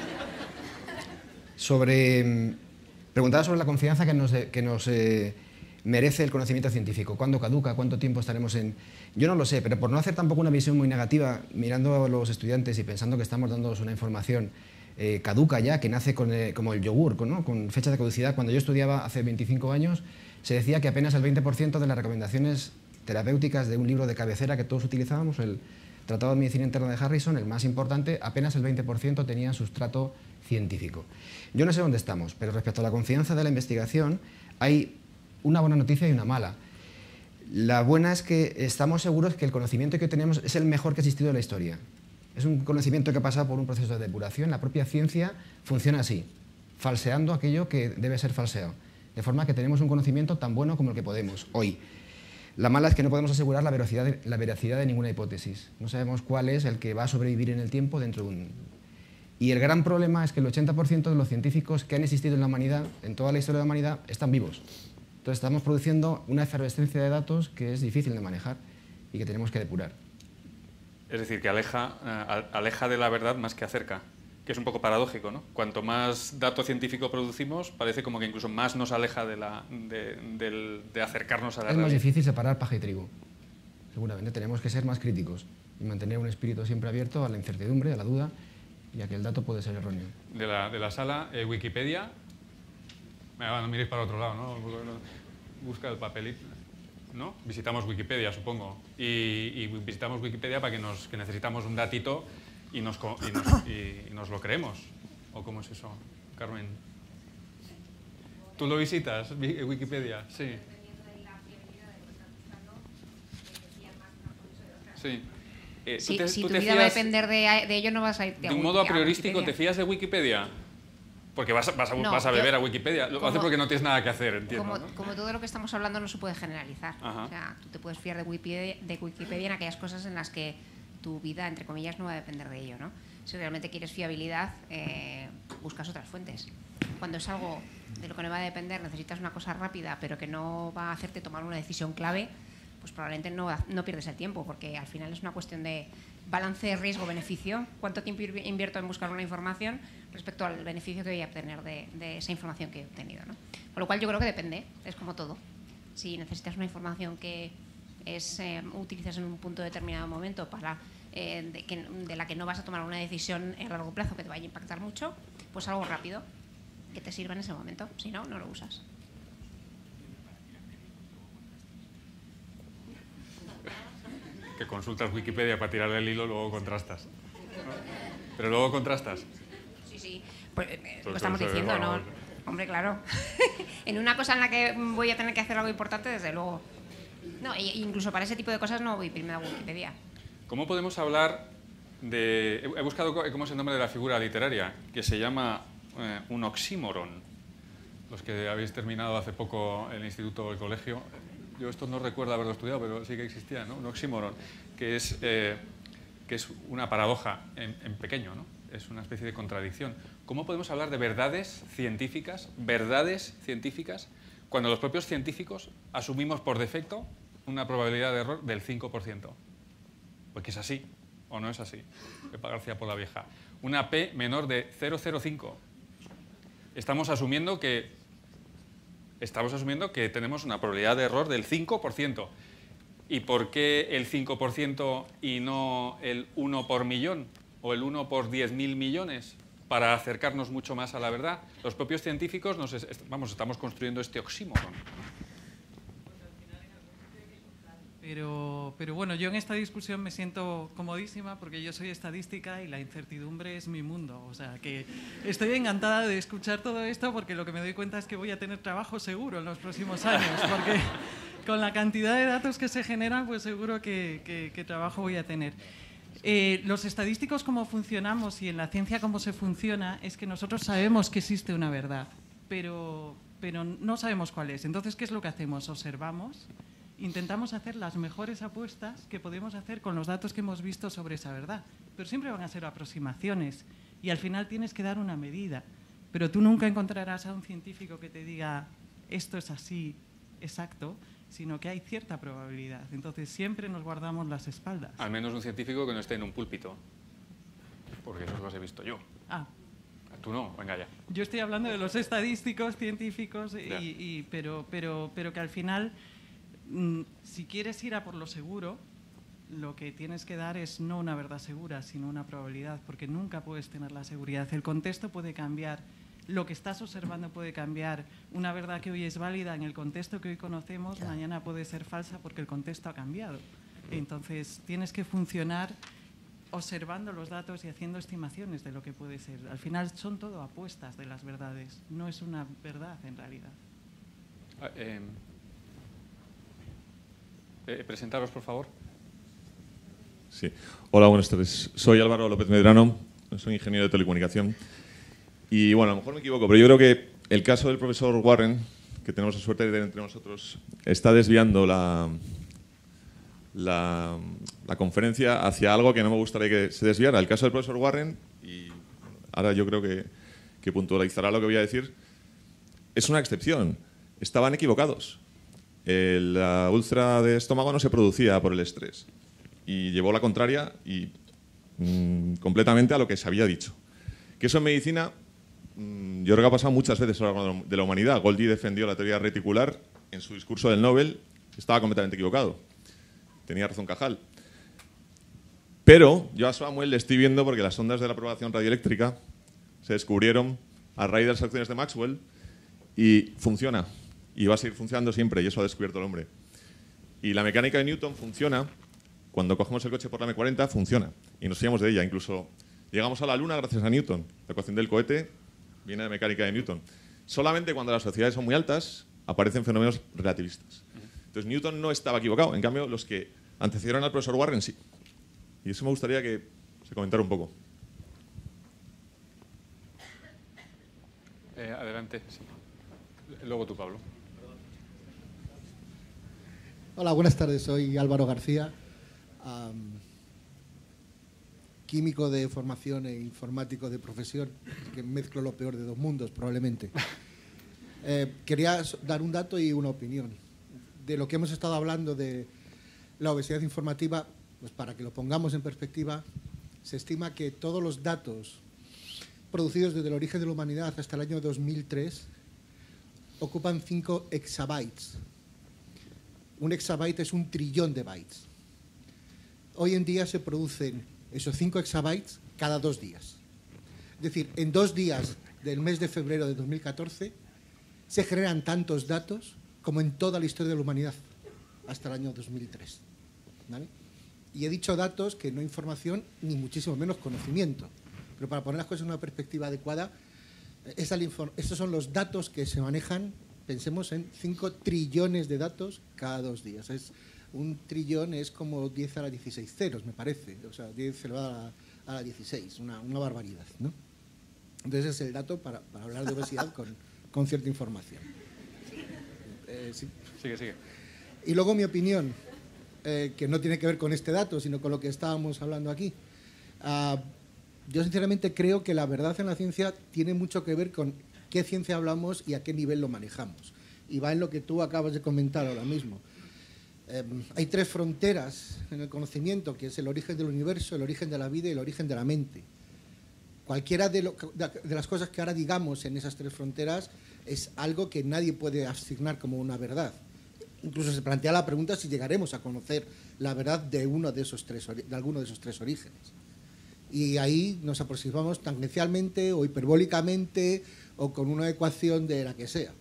Speaker 5: Preguntaba sobre la confianza que nos merece el conocimiento científico. ¿Cuándo caduca? ¿Cuánto tiempo estaremos en...? Yo no lo sé, pero por no hacer tampoco una visión muy negativa, mirando a los estudiantes y pensando que estamos dándoles una información caduca ya, que nace como el yogur, ¿no? Con fecha de caducidad. Cuando yo estudiaba hace 25 años, se decía que apenas el 20% de las recomendaciones terapéuticas de un libro de cabecera que todos utilizábamos, el Tratado de Medicina Interna de Harrison, el más importante, apenas el 20% tenía sustrato científico. Yo no sé dónde estamos, pero respecto a la confianza de la investigación, hay una buena noticia y una mala. La buena es que estamos seguros que el conocimiento que tenemos es el mejor que ha existido en la historia. Es un conocimiento que ha pasado por un proceso de depuración. La propia ciencia funciona así, falseando aquello que debe ser falseado. De forma que tenemos un conocimiento tan bueno como el que podemos hoy. La mala es que no podemos asegurar la veracidad de ninguna hipótesis. No sabemos cuál es el que va a sobrevivir en el tiempo dentro de un... Y el gran problema es que el 80% de los científicos que han existido en la humanidad, en toda la historia de la humanidad, están vivos. Entonces estamos produciendo una efervescencia de datos que es difícil de manejar y que tenemos que depurar.
Speaker 1: Es decir, que aleja de la verdad más que acerca, que es un poco paradójico, ¿no? Cuanto más dato científico producimos, parece como que incluso más nos aleja de acercarnos a la realidad.
Speaker 5: Es más difícil separar paja y trigo. Seguramente tenemos que ser más críticos y mantener un espíritu siempre abierto a la incertidumbre, a la duda, y a que el dato puede ser erróneo.
Speaker 1: De la sala, Wikipedia... no miréis para otro lado, ¿no? Busca el papelito. ¿No? Visitamos Wikipedia, supongo. Y visitamos Wikipedia para que necesitamos un datito y nos lo creemos. ¿O cómo es eso, Carmen? ¿Tú lo visitas, Wikipedia? Sí. Sí.
Speaker 8: Si tu vida va a depender de ello, no vas a irte a Wikipedia.
Speaker 1: De un modo a priorístico, ¿te fías de Wikipedia? Porque vas a beber a Wikipedia. Lo haces porque no tienes nada que hacer, entiendo.
Speaker 8: Como todo lo que estamos hablando no se puede generalizar.
Speaker 1: Ajá.
Speaker 8: O sea, tú te puedes fiar de Wikipedia en aquellas cosas en las que tu vida, entre comillas, no va a depender de ello, ¿no? Si realmente quieres fiabilidad, buscas otras fuentes. Cuando es algo de lo que no va a depender, necesitas una cosa rápida, pero que no va a hacerte tomar una decisión clave, pues probablemente no pierdes el tiempo, porque al final es una cuestión de balance de riesgo-beneficio. ¿Cuánto tiempo invierto en buscar una información respecto al beneficio que voy a obtener de esa información que he obtenido, ¿no? Con lo cual yo creo que depende, es como todo. Si necesitas una información que utilizas en un punto determinado momento para de la que no vas a tomar una decisión a largo plazo que te vaya a impactar mucho, pues algo rápido que te sirva en ese momento. Si no, no lo usas.
Speaker 1: Que consultas Wikipedia para tirarle el hilo, luego contrastas. Pero luego contrastas.
Speaker 8: Sí. Pues, lo estamos diciendo, ¿no? Hombre, claro. En una cosa en la que voy a tener que hacer algo importante, desde luego. No, incluso para ese tipo de cosas no voy primero a Wikipedia.
Speaker 1: ¿Cómo podemos hablar de... He buscado cómo es el nombre de la figura literaria, que se llama un oxímoron. Los que habéis terminado hace poco el instituto o el colegio, yo esto no recuerdo haberlo estudiado, pero sí que existía, ¿no? Un oxímoron, que es una paradoja en pequeño, ¿no? Es una especie de contradicción. ¿Cómo podemos hablar de verdades científicas, cuando los propios científicos asumimos por defecto una probabilidad de error del 5%? Porque es así, o no es así. Pepa García por la vieja. Una P menor de 0,05. Estamos asumiendo que tenemos una probabilidad de error del 5%. ¿Y por qué el 5% y no el 1 por millón o el 1 por 10.000 millones? Para acercarnos mucho más a la verdad. Los propios científicos estamos construyendo este oxímoron.
Speaker 9: Pero bueno, yo en esta discusión me siento comodísima porque yo soy estadística y la incertidumbre es mi mundo. O sea, que estoy encantada de escuchar todo esto porque lo que me doy cuenta es que voy a tener trabajo seguro en los próximos años. Porque con la cantidad de datos que se generan, pues seguro que trabajo voy a tener. Los estadísticos, cómo funcionamos y en la ciencia cómo se funciona, es que nosotros sabemos que existe una verdad, pero no sabemos cuál es. Entonces, ¿qué es lo que hacemos? Observamos, intentamos hacer las mejores apuestas que podemos hacer con los datos que hemos visto sobre esa verdad, pero siempre van a ser aproximaciones y al final tienes que dar una medida, pero tú nunca encontrarás a un científico que te diga esto es así, exacto, sino que hay cierta probabilidad. Entonces siempre nos guardamos las espaldas.
Speaker 1: Al menos un científico que no esté en un púlpito, porque eso los he visto yo.
Speaker 9: Ah.
Speaker 1: Tú no, venga ya.
Speaker 9: Yo estoy hablando de los estadísticos, científicos, pero que al final, si quieres ir a por lo seguro, lo que tienes que dar es no una verdad segura, sino una probabilidad, porque nunca puedes tener la seguridad. El contexto puede cambiar. Lo que estás observando puede cambiar. Una verdad que hoy es válida en el contexto que hoy conocemos, mañana puede ser falsa porque el contexto ha cambiado. Entonces, tienes que funcionar observando los datos y haciendo estimaciones de lo que puede ser. Al final son todo apuestas de las verdades, no es una verdad en realidad.
Speaker 1: Presentaros, por favor.
Speaker 10: Sí. Hola, buenas tardes. Soy Álvaro López Medrano, soy ingeniero de telecomunicación. Y bueno, a lo mejor me equivoco, pero yo creo que el caso del profesor Warren, que tenemos la suerte de tener entre nosotros, está desviando la conferencia hacia algo que no me gustaría que se desviara. El caso del profesor Warren, y ahora yo creo que puntualizará lo que voy a decir, es una excepción. Estaban equivocados. La úlcera de estómago no se producía por el estrés. Y llevó la contraria y completamente a lo que se había dicho. Que eso en medicina, yo creo que ha pasado muchas veces a lo largo de la humanidad. Golgi defendió la teoría reticular en su discurso del Nobel. Estaba completamente equivocado. Tenía razón Cajal. Pero yo a Samuel le estoy viendo porque las ondas de la propagación radioeléctrica se descubrieron a raíz de las acciones de Maxwell y funciona. Y va a seguir funcionando siempre, y eso ha descubierto el hombre. Y la mecánica de Newton funciona. Cuando cogemos el coche por la M40, funciona. Y nos fiamos de ella. Incluso llegamos a la Luna gracias a Newton. La ecuación del cohete viene de mecánica de Newton. Solamente cuando las velocidades son muy altas, aparecen fenómenos relativistas. Entonces, Newton no estaba equivocado. En cambio, los que antecedieron al profesor Warren sí. Y eso me gustaría que se comentara un poco.
Speaker 1: Adelante. Sí. Luego tú, Pablo.
Speaker 11: Hola, buenas tardes. Soy Álvaro García. químico de formación e informático de profesión, que mezclo lo peor de dos mundos, probablemente. Quería dar un dato y una opinión. De lo que hemos estado hablando de la obesidad informativa, pues para que lo pongamos en perspectiva, se estima que todos los datos producidos desde el origen de la humanidad hasta el año 2003 ocupan 5 exabytes. Un exabyte es 1 trillón de bytes. Hoy en día se producen esos 5 exabytes cada 2 días. Es decir, en 2 días del mes de febrero de 2014 se generan tantos datos como en toda la historia de la humanidad hasta el año 2003. ¿Vale? Y he dicho datos, que no información, ni muchísimo menos conocimiento. Pero para poner las cosas en una perspectiva adecuada, estos son los datos que se manejan, pensemos en 5 trillones de datos cada 2 días. 1 trillón es como 10 a la 16 ceros, me parece. O sea, 10 elevado a la 16, una barbaridad, ¿no? Entonces es el dato para hablar de obesidad con cierta información. Sí.
Speaker 1: Sigue.
Speaker 11: Y luego mi opinión, que no tiene que ver con este dato, sino con lo que estábamos hablando aquí. Yo sinceramente creo que la verdad en la ciencia tiene mucho que ver con qué ciencia hablamos y a qué nivel lo manejamos. Y va en lo que tú acabas de comentar ahora mismo. Hay 3 fronteras en el conocimiento, que es el origen del universo, el origen de la vida y el origen de la mente. Cualquiera de las cosas que ahora digamos en esas 3 fronteras es algo que nadie puede asignar como una verdad. Incluso se plantea la pregunta si llegaremos a conocer la verdad de alguno de esos 3 orígenes. Y ahí nos aproximamos tangencialmente o hiperbólicamente o con una ecuación de la que sea.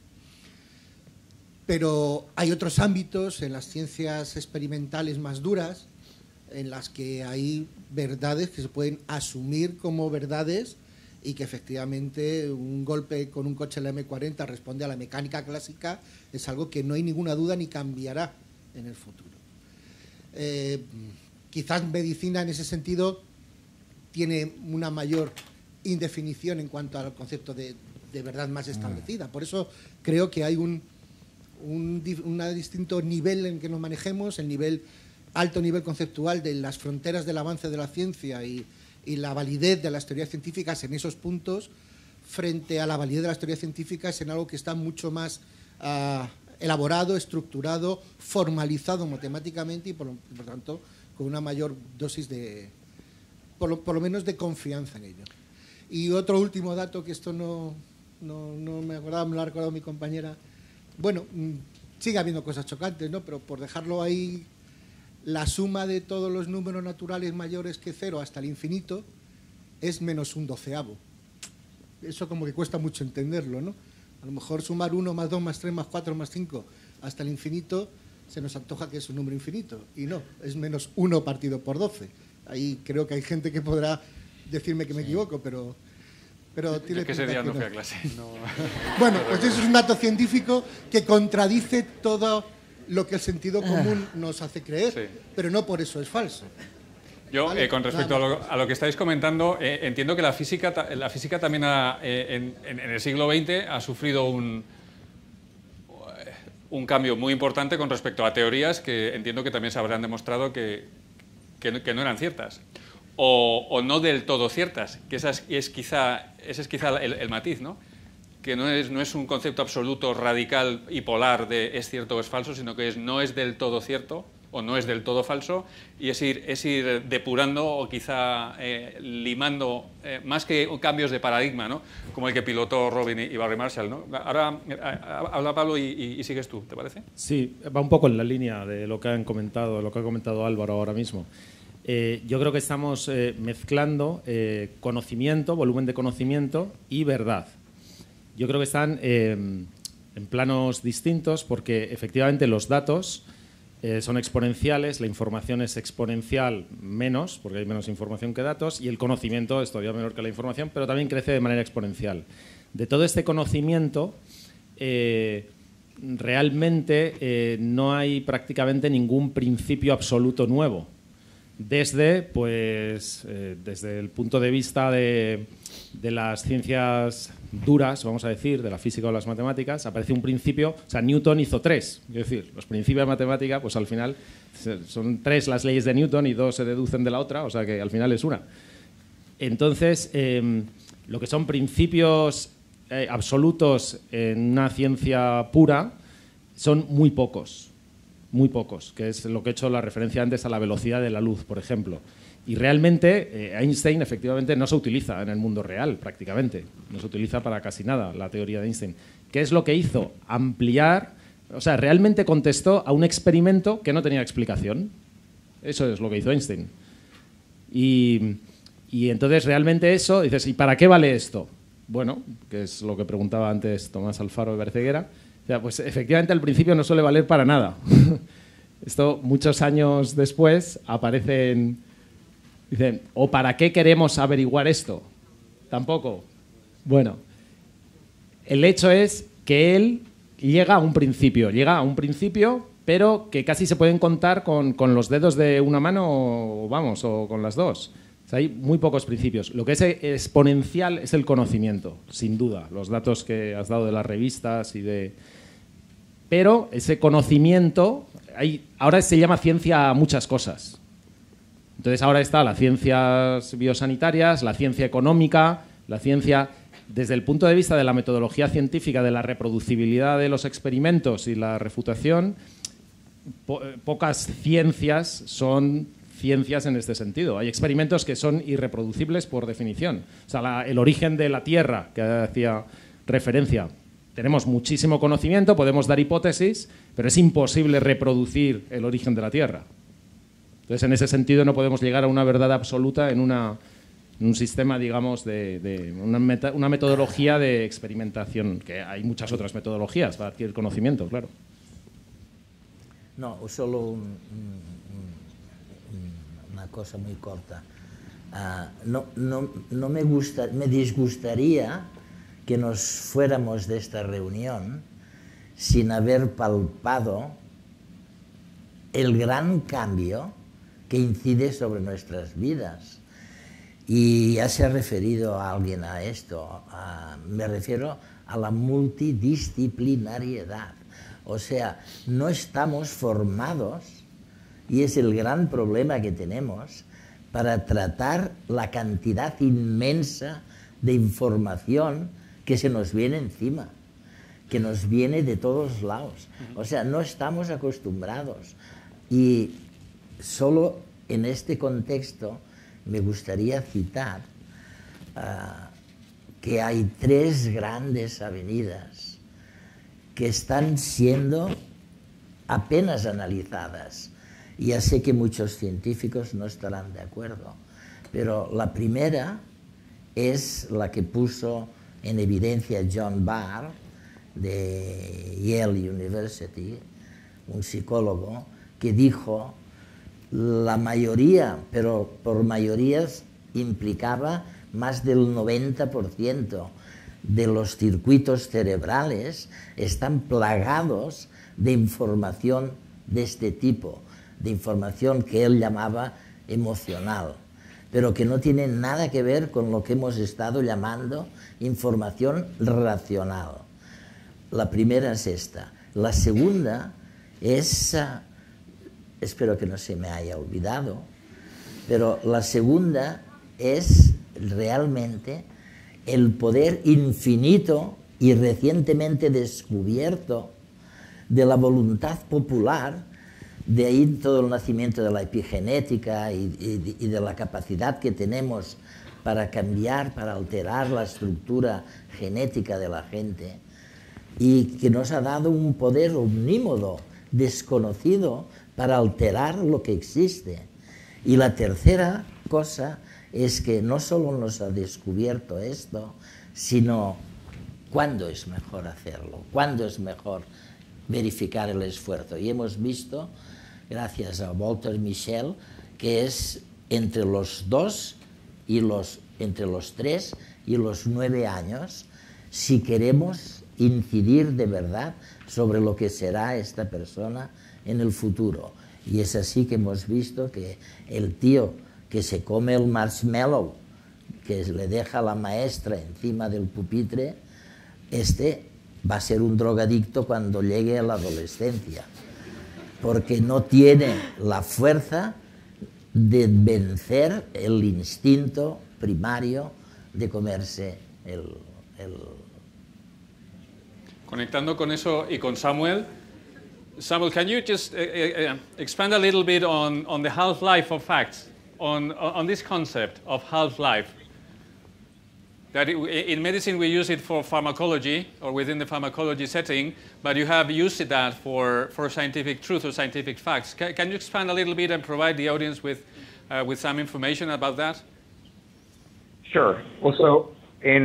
Speaker 11: Pero hay otros ámbitos en las ciencias experimentales más duras en las que hay verdades que se pueden asumir como verdades y que efectivamente un golpe con un coche en la M40 responde a la mecánica clásica, es algo que no hay ninguna duda ni cambiará en el futuro. Quizás medicina en ese sentido tiene una mayor indefinición en cuanto al concepto de verdad más establecida. Por eso creo que hay un distinto nivel en que nos manejemos, el alto nivel conceptual de las fronteras del avance de la ciencia y la validez de las teorías científicas en esos puntos, frente a la validez de las teorías científicas en algo que está mucho más elaborado, estructurado, formalizado matemáticamente y por lo tanto con una mayor dosis por lo menos de confianza en ello. Y otro último dato, que esto no me acordaba, me lo ha recordado mi compañera. Bueno, sigue habiendo cosas chocantes, ¿no? Pero por dejarlo ahí, la suma de todos los números naturales mayores que 0 hasta el infinito es menos 1/12. Eso como que cuesta mucho entenderlo, ¿no? A lo mejor sumar 1 más 2 más 3 más 4 más 5 hasta el infinito se nos antoja que es un número infinito. Y no, es menos 1 partido por 12. Ahí creo que hay gente que podrá decirme que me equivoco, pero tiene
Speaker 1: que ese día no fui a clase. No.
Speaker 11: Bueno, pues eso es un dato científico que contradice todo lo que el sentido común nos hace creer, sí. Pero no por eso es falso.
Speaker 1: Yo, ¿vale? Con respecto a lo que estáis comentando, entiendo que la física también en el siglo XX ha sufrido un cambio muy importante con respecto a teorías que entiendo que también se habrán demostrado que no eran ciertas. O no del todo ciertas, que ese es quizá el matiz, ¿no? Que no es un concepto absoluto, radical y polar de es cierto o es falso, sino que no es del todo cierto o no es del todo falso, y es ir depurando o quizá limando, más que cambios de paradigma, ¿no? Como el que pilotó Robin y Barry Marshall, ¿no? Ahora habla Pablo y sigues tú, ¿te parece?
Speaker 6: Sí, va un poco en la línea de lo que ha comentado Álvaro ahora mismo. Yo creo que estamos mezclando conocimiento, volumen de conocimiento y verdad. Yo creo que están en planos distintos porque efectivamente los datos son exponenciales, la información es exponencial menos, porque hay menos información que datos, y el conocimiento es todavía menor que la información, pero también crece de manera exponencial. De todo este conocimiento, realmente no hay prácticamente ningún principio absoluto nuevo. Desde el punto de vista de las ciencias duras, vamos a decir, de la física o las matemáticas, aparece un principio, o sea, Newton hizo 3, es decir, los principios de matemática, pues al final son 3 las leyes de Newton y 2 se deducen de la otra, o sea que al final es una. Entonces, lo que son principios absolutos en una ciencia pura son muy pocos, que es lo que he hecho la referencia antes a la velocidad de la luz, por ejemplo. Y realmente Einstein efectivamente no se utiliza en el mundo real prácticamente, no se utiliza para casi nada la teoría de Einstein. ¿Qué es lo que hizo? Ampliar, o sea, realmente contestó a un experimento que no tenía explicación. Eso es lo que hizo Einstein. Y entonces realmente eso, dices, ¿y para qué vale esto? Bueno, que es lo que preguntaba antes Tomás Alfaro de Berceguera. O sea, pues efectivamente al principio no suele valer para nada. Esto muchos años después aparece en... Dicen, ¿o para qué queremos averiguar esto? Tampoco. Bueno, el hecho es que él llega a un principio, pero que casi se pueden contar con los dedos de una mano o con las dos. O sea, hay muy pocos principios. Lo que es exponencial es el conocimiento, sin duda. Los datos que has dado de las revistas y de... Pero ese conocimiento, ahora se llama ciencia a muchas cosas. Entonces ahora está las ciencias biosanitarias, la ciencia económica, la ciencia... Desde el punto de vista de la metodología científica, de la reproducibilidad de los experimentos y la refutación, pocas ciencias son ciencias en este sentido. Hay experimentos que son irreproducibles por definición. O sea, el origen de la Tierra, que hacía referencia. Tenemos muchísimo conocimiento, podemos dar hipótesis, pero es imposible reproducir el origen de la Tierra. Entonces, en ese sentido, no podemos llegar a una verdad absoluta en un sistema, digamos, de una metodología de experimentación, que hay muchas otras metodologías para adquirir conocimiento, claro.
Speaker 4: No, solo una cosa muy corta. No me disgustaría que nos fuéramos de esta reunión sin haber palpado el gran cambio que incide sobre nuestras vidas. Y ya se ha referido a alguien a esto, me refiero a la multidisciplinariedad. O sea, no estamos formados, y es el gran problema que tenemos, para tratar la cantidad inmensa de información que se nos viene encima, que nos viene de todos lados. O sea, no estamos acostumbrados. Y solo en este contexto me gustaría citar que hay 3 grandes avenidas que están siendo apenas analizadas. Ya sé que muchos científicos no estarán de acuerdo, pero la primera es la que puso en evidencia John Barr, de Yale University, un psicólogo, que dijo: la mayoría, pero por mayorías implicaba más del 90% de los circuitos cerebrales están plagados de información de este tipo, de información que él llamaba emocional, pero que no tiene nada que ver con lo que hemos estado llamando información racional. La primera es esta. La segunda es, espero que no se me haya olvidado, pero la segunda es realmente el poder infinito y recientemente descubierto de la voluntad popular. De ahí todo el nacimiento de la epigenética y de la capacidad que tenemos para cambiar, para alterar la estructura genética de la gente, y que nos ha dado un poder omnímodo, desconocido, para alterar lo que existe. Y la tercera cosa es que no solo nos ha descubierto esto, sino cuándo es mejor hacerlo, cuándo es mejor verificar el esfuerzo. Y hemos visto, gracias a Walter Mischel, que es entre los 2 y entre los 3 y los 9 años, si queremos incidir de verdad sobre lo que será esta persona en el futuro. Y es así que hemos visto que el tío que se come el marshmallow que le deja la maestra encima del pupitre, este va a ser un drogadicto cuando llegue a la adolescencia, porque no tiene la fuerza de vencer el instinto primario de comerse
Speaker 1: Conectando con eso y con Samuel, can you just expand a little bit on the half-life of facts, on this concept of half-life? That in medicine we use it for pharmacology or within the pharmacology setting, but you have used that for scientific truth or scientific facts. Can you expand a little bit and provide the audience with some information about that?
Speaker 3: Sure. Well, so in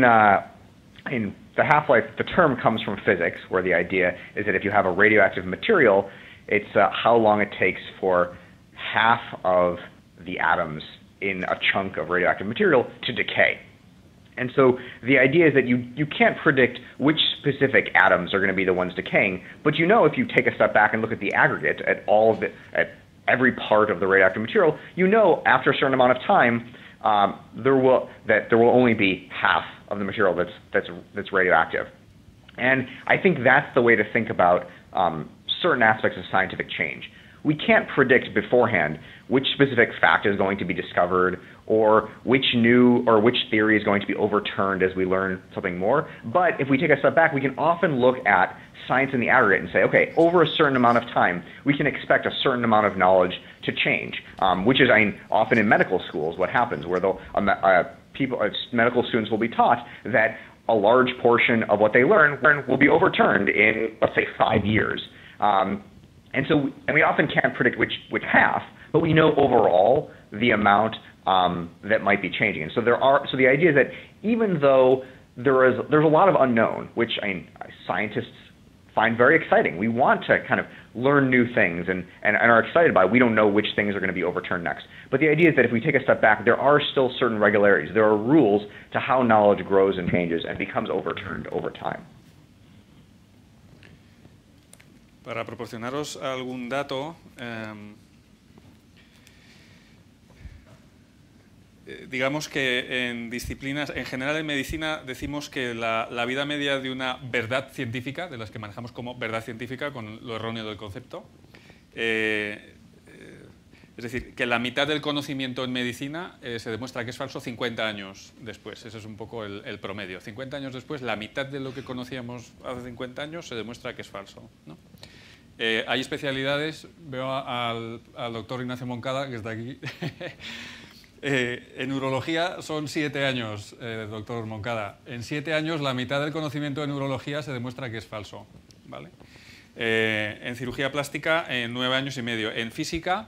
Speaker 3: the half-life, the term comes from physics, where the idea is that if you have a radioactive material, it's how long it takes for half of the atoms in a chunk of radioactive material to decay. And so the idea is that you can't predict which specific atoms are going to be the ones decaying, but you know if you take a step back and look at the aggregate, at every part of the radioactive material, you know after a certain amount of time there will only be half of the material that's radioactive. And I think that's the way to think about certain aspects of scientific change. We can't predict beforehand which specific fact is going to be discovered or which theory is going to be overturned as we learn something more. But if we take a step back, we can often look at science in the aggregate and say, okay, over a certain amount of time, we can expect a certain amount of knowledge to change, which is, often in medical schools what happens, where medical students will be taught that a large portion of what they learn will be overturned in, let's say, 5 years. And we often can't predict which half, but we know overall the amount that might be changing. And so the idea is that even though there's a lot of unknown, which scientists find very exciting. We want to kind of learn new things and are excited by it. We don't know which things are going to be overturned next. But the idea is that if we take a step back, there are still certain regularities. There are rules to how knowledge grows and changes and becomes overturned over time.
Speaker 1: Para proporcionaros algún dato, digamos que en disciplinas, en general en medicina, decimos que la vida media de una verdad científica, de las que manejamos como verdad científica, con lo erróneo del concepto, es decir, que la mitad del conocimiento en medicina se demuestra que es falso 50 años después. Ese es un poco el promedio. 50 años después, la mitad de lo que conocíamos hace 50 años se demuestra que es falso, ¿no? Hay especialidades, veo al doctor Ignacio Moncada, que está aquí. En urología son 7 años, doctor Moncada. En 7 años la mitad del conocimiento de neurología se demuestra que es falso, ¿vale? En cirugía plástica, en 9 años y medio. En física,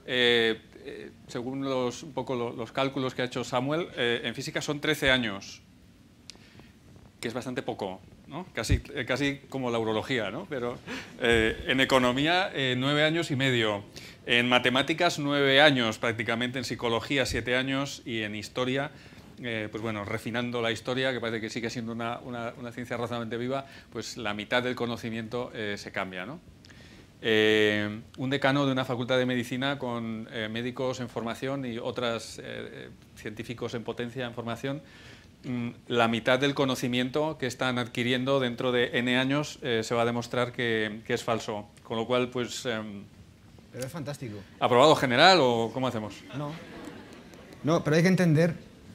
Speaker 1: según un poco los cálculos que ha hecho Samuel, en física son 13 años, que es bastante poco, ¿no? Casi como la urología, ¿no? Pero en economía, 9 años y medio. En matemáticas, 9 años prácticamente. En psicología, 7 años. Y en historia, pues bueno, refinando la historia, que parece que sigue siendo una ciencia razonablemente viva, pues la mitad del conocimiento se cambia, ¿no? Un decano de una facultad de medicina con médicos en formación y otros científicos en potencia en formación, la mitad del conocimiento que están adquiriendo dentro de N años se va a demostrar que es falso. Con lo cual, pues...
Speaker 5: pero es fantástico.
Speaker 1: ¿Aprobado general o cómo hacemos?
Speaker 5: No, pero hay que entender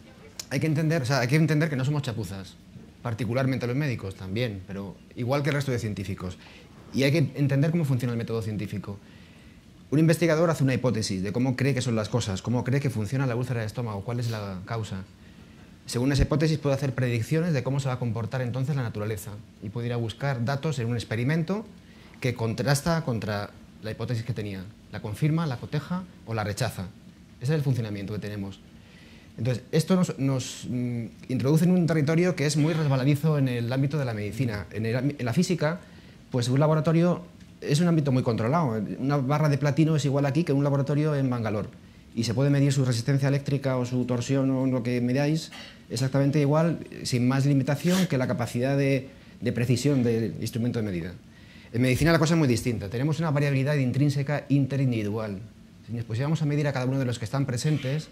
Speaker 5: que no somos chapuzas, particularmente los médicos también, pero igual que el resto de científicos. Y hay que entender cómo funciona el método científico. Un investigador hace una hipótesis de cómo cree que son las cosas, cómo cree que funciona la úlcera del estómago, cuál es la causa. Según esa hipótesis puede hacer predicciones de cómo se va a comportar entonces la naturaleza y puede ir a buscar datos en un experimento que contrasta contra la hipótesis que tenía. La confirma, la coteja o la rechaza. Ese es el funcionamiento que tenemos. Entonces, esto nos introduce en un territorio que es muy resbaladizo en el ámbito de la medicina. En la física, pues un laboratorio es un ámbito muy controlado. Una barra de platino es igual aquí que un laboratorio en Bangalore. Y se puede medir su resistencia eléctrica o su torsión o lo que miráis exactamente igual, sin más limitación que la capacidad de precisión del instrumento de medida. En medicina la cosa es muy distinta. Tenemos una variabilidad intrínseca interindividual. Si nos pusiéramos a medir a cada uno de los que están presentes,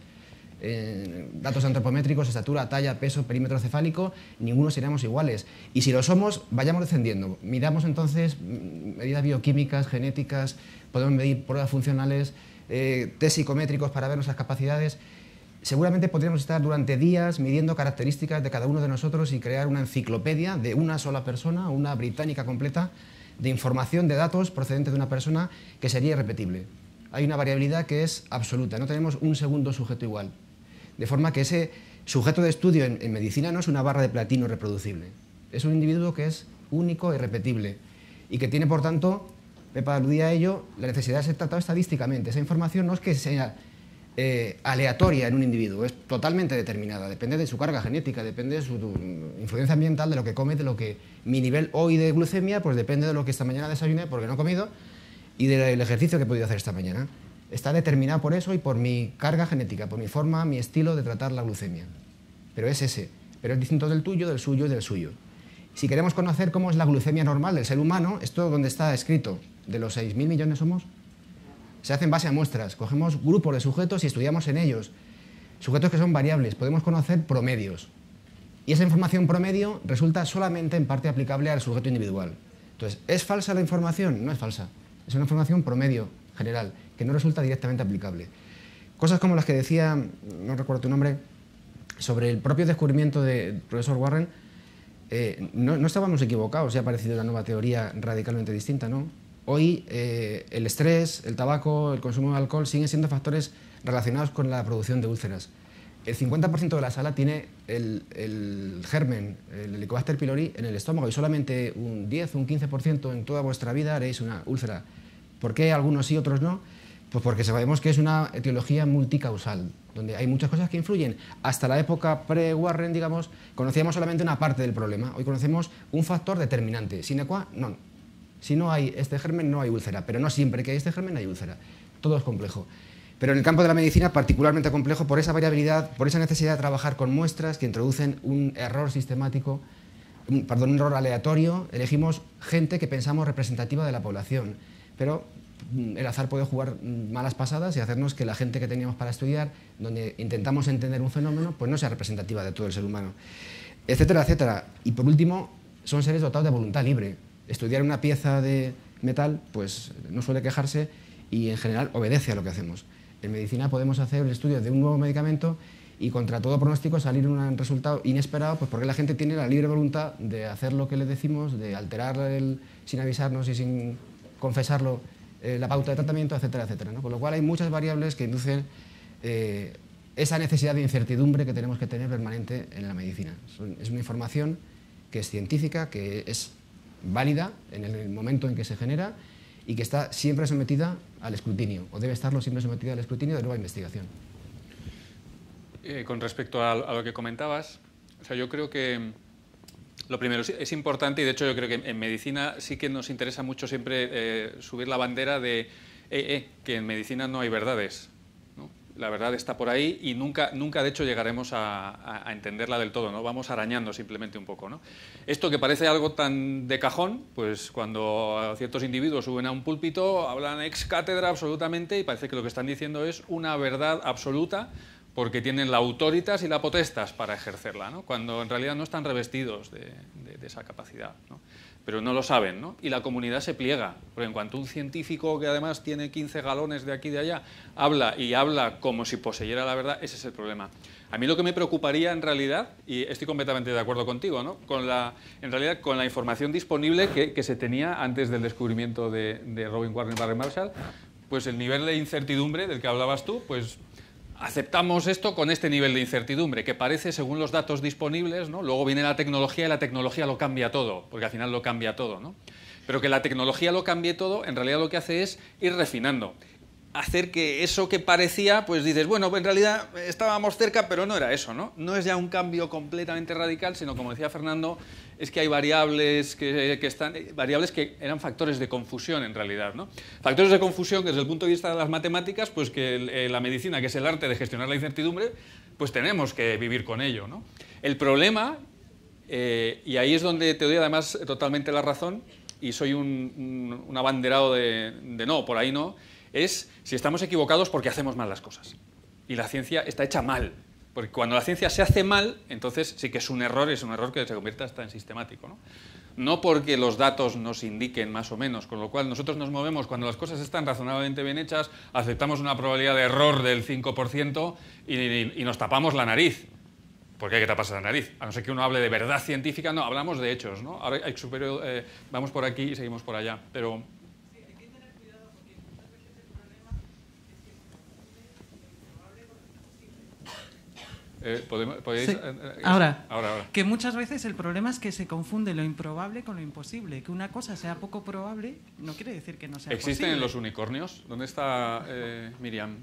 Speaker 5: datos antropométricos, estatura, talla, peso, perímetro cefálico, ninguno seríamos iguales. Y si lo somos, vayamos descendiendo. Miramos entonces medidas bioquímicas, genéticas, podemos medir pruebas funcionales, test psicométricos para ver nuestras capacidades. seguramente podríamos estar durante días midiendo características de cada uno de nosotros y crear una enciclopedia de una sola persona, una británica completa, de información, de datos procedentes de una persona que sería irrepetible. Hay una variabilidad que es absoluta, no tenemos un segundo sujeto igual. De forma que ese sujeto de estudio en medicina no es una barra de platino reproducible. Es un individuo que es único e irrepetible y que tiene, por tanto, Pepa aludía a ello, la necesidad de ser tratado estadísticamente. Esa información no es que sea aleatoria en un individuo, es totalmente determinada, depende de su carga genética, depende de su influencia ambiental, de lo que come, de lo que mi nivel hoy de glucemia, pues depende de lo que esta mañana desayuné porque no he comido y del ejercicio que he podido hacer esta mañana. Está determinado por eso y por mi carga genética, por mi forma, mi estilo de tratar la glucemia. Pero es ese, pero es distinto del tuyo, del suyo y del suyo. Si queremos conocer cómo es la glucemia normal del ser humano, esto donde está escrito, de los 6.000 millones somos, se hace en base a muestras. Cogemos grupos de sujetos y estudiamos en ellos. Sujetos que son variables, podemos conocer promedios. Y esa información promedio resulta solamente en parte aplicable al sujeto individual. Entonces, ¿es falsa la información? No es falsa. Es una información promedio, general, que no resulta directamente aplicable. Cosas como las que decía, no recuerdo tu nombre, sobre el propio descubrimiento del profesor Warren, no estábamos equivocados, ya ha aparecido una nueva teoría radicalmente distinta, ¿no? Hoy el estrés, el tabaco, el consumo de alcohol siguen siendo factores relacionados con la producción de úlceras. El 50% de la sala tiene el germen, el Helicobacter pylori, en el estómago y solamente un 10 o un 15% en toda vuestra vida haréis una úlcera. ¿Por qué algunos sí, otros no? Pues porque sabemos que es una etiología multicausal, donde hay muchas cosas que influyen. Hasta la época pre-Warren, digamos, conocíamos solamente una parte del problema. Hoy conocemos un factor determinante, sine qua non. Si no hay este germen, no hay úlcera, pero no siempre que hay este germen hay úlcera. Todo es complejo. Pero en el campo de la medicina, particularmente complejo por esa variabilidad, por esa necesidad de trabajar con muestras que introducen un error sistemático, un error aleatorio. Elegimos gente que pensamos representativa de la población, pero el azar puede jugar malas pasadas y hacernos que la gente que teníamos para estudiar, donde intentamos entender un fenómeno, pues no sea representativa de todo el ser humano, etcétera, etcétera. Y por último, son seres dotados de voluntad libre. Estudiar una pieza de metal pues no suele quejarse y en general obedece a lo que hacemos. En medicina podemos hacer el estudio de un nuevo medicamento y contra todo pronóstico salir un resultado inesperado, pues porque la gente tiene la libre voluntad de hacer lo que le decimos, de alterar sin avisarnos y sin confesarlo la pauta de tratamiento, etcétera, etcétera, ¿no? Con lo cual hay muchas variables que inducen esa necesidad de incertidumbre que tenemos que tener permanente en la medicina. Es una información que es científica, que es válida en el momento en que se genera y que está siempre sometida al escrutinio, o debe estarlo siempre sometida al escrutinio de nueva investigación.
Speaker 1: Con respecto a lo que comentabas, o sea, yo creo que lo primero es importante, y de hecho yo creo que en medicina sí que nos interesa mucho siempre subir la bandera de que en medicina no hay verdades, ¿no? La verdad está por ahí y nunca de hecho llegaremos a entenderla del todo, ¿no? Vamos arañando simplemente un poco, ¿no? Esto que parece algo tan de cajón, pues cuando ciertos individuos suben a un púlpito hablan ex cátedra absolutamente y parece que lo que están diciendo es una verdad absoluta porque tienen la autoritas y la potestas para ejercerla, ¿no? Cuando en realidad no están revestidos de esa capacidad, ¿no? Pero no lo saben, ¿no? Y la comunidad se pliega, porque en cuanto un científico que además tiene 15 galones de aquí y de allá habla como si poseyera la verdad, ese es el problema. A mí lo que me preocuparía en realidad, y estoy completamente de acuerdo contigo, ¿no? En realidad con la información disponible que se tenía antes del descubrimiento de Robin Warren Barry Marshall, pues el nivel de incertidumbre del que hablabas tú, pues aceptamos esto con este nivel de incertidumbre, que parece, según los datos disponibles, ¿no? Luego viene la tecnología y la tecnología lo cambia todo, porque al final lo cambia todo, ¿no? Pero que la tecnología lo cambie todo, en realidad lo que hace es ir refinando. Hacer que eso que parecía, pues dices, bueno, en realidad estábamos cerca, pero no era eso, ¿no? No es ya un cambio completamente radical, sino, como decía Fernando, es que hay variables variables que eran factores de confusión en realidad, ¿no? Factores de confusión que desde el punto de vista de las matemáticas, pues que la medicina, que es el arte de gestionar la incertidumbre, pues tenemos que vivir con ello, ¿no? El problema, y ahí es donde te doy además totalmente la razón, y soy un abanderado de no, por ahí no, es si estamos equivocados porque hacemos mal las cosas. Y la ciencia está hecha mal. Porque cuando la ciencia se hace mal, entonces sí que es un error que se convierte hasta en sistemático, ¿no? no porque los datos nos indiquen más o menos, con lo cual nosotros nos movemos cuando las cosas están razonablemente bien hechas, aceptamos una probabilidad de error del 5% y nos tapamos la nariz. Porque hay que taparse la nariz, a no ser que uno hable de verdad científica, no, hablamos de hechos, ¿no? Ahora hay vamos por aquí y seguimos por allá, pero...
Speaker 9: Sí, hay que tener cuidado porque muchas veces el problema es que es lo improbable con lo imposible.
Speaker 1: ¿Podéis?
Speaker 9: Sí. Ahora, que muchas veces el problema es que se confunde lo improbable con lo imposible. Que una cosa sea poco probable no quiere decir que no sea posible.
Speaker 1: ¿Existen los unicornios? ¿Dónde está Miriam?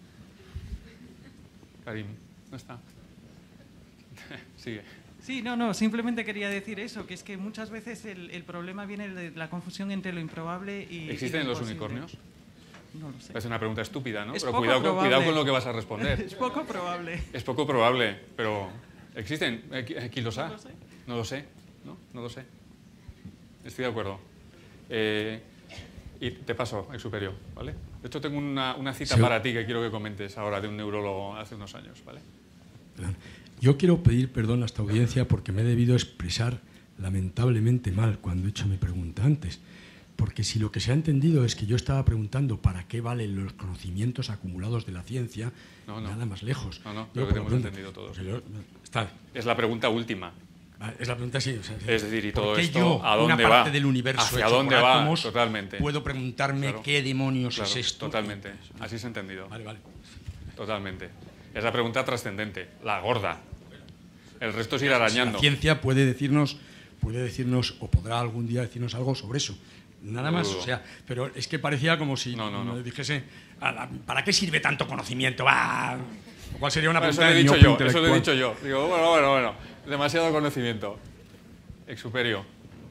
Speaker 1: Karim, ¿dónde está? Sigue.
Speaker 9: Sí, no, simplemente quería decir eso, que es que muchas veces el problema viene de la confusión entre lo improbable y...
Speaker 1: ¿Existen
Speaker 9: y lo
Speaker 1: los
Speaker 9: imposible.
Speaker 1: unicornios?
Speaker 9: No lo sé.
Speaker 1: Es una pregunta estúpida, ¿no?
Speaker 9: Es
Speaker 1: Pero
Speaker 9: poco
Speaker 1: cuidado con lo que vas a responder.
Speaker 9: Es poco probable.
Speaker 1: Es poco probable, pero ¿existen? ¿Quién los ha?
Speaker 9: No lo sé.
Speaker 1: No lo sé, ¿no? No lo sé. Estoy de acuerdo. Y te paso, Exuperio, ¿vale? De hecho, tengo una cita para ti que quiero que comentes ahora de un neurólogo hace unos años, ¿vale?
Speaker 7: Yo quiero pedir perdón a esta audiencia porque me he debido expresar lamentablemente mal cuando he hecho mi pregunta antes. Porque si lo que se ha entendido es que yo estaba preguntando para qué valen los conocimientos acumulados de la ciencia, nada más lejos.
Speaker 1: No, creo que te hemos entendido todos. Es la pregunta última.
Speaker 7: Es la pregunta, sí. O sea,
Speaker 1: es decir, y todo esto,
Speaker 7: yo,
Speaker 1: ¿a dónde
Speaker 7: una parte
Speaker 1: va?
Speaker 7: del universo
Speaker 1: ¿Hacia
Speaker 7: hecho
Speaker 1: dónde
Speaker 7: por
Speaker 1: va?
Speaker 7: átomos,
Speaker 1: Totalmente.
Speaker 7: puedo preguntarme qué demonios es esto?
Speaker 1: Totalmente. Así se ha entendido.
Speaker 7: Vale.
Speaker 1: Totalmente. Es la pregunta trascendente, la gorda. El resto es ir arañando.
Speaker 7: La ciencia puede decirnos, o podrá algún día decirnos algo sobre eso. Nada más, o sea, pero es que parecía como si me dijese, ¿para qué sirve tanto conocimiento? ¿Cuál sería una pregunta de
Speaker 1: Eso
Speaker 7: intelectual?
Speaker 1: lo he dicho yo. Digo, bueno, demasiado conocimiento. Exuperio.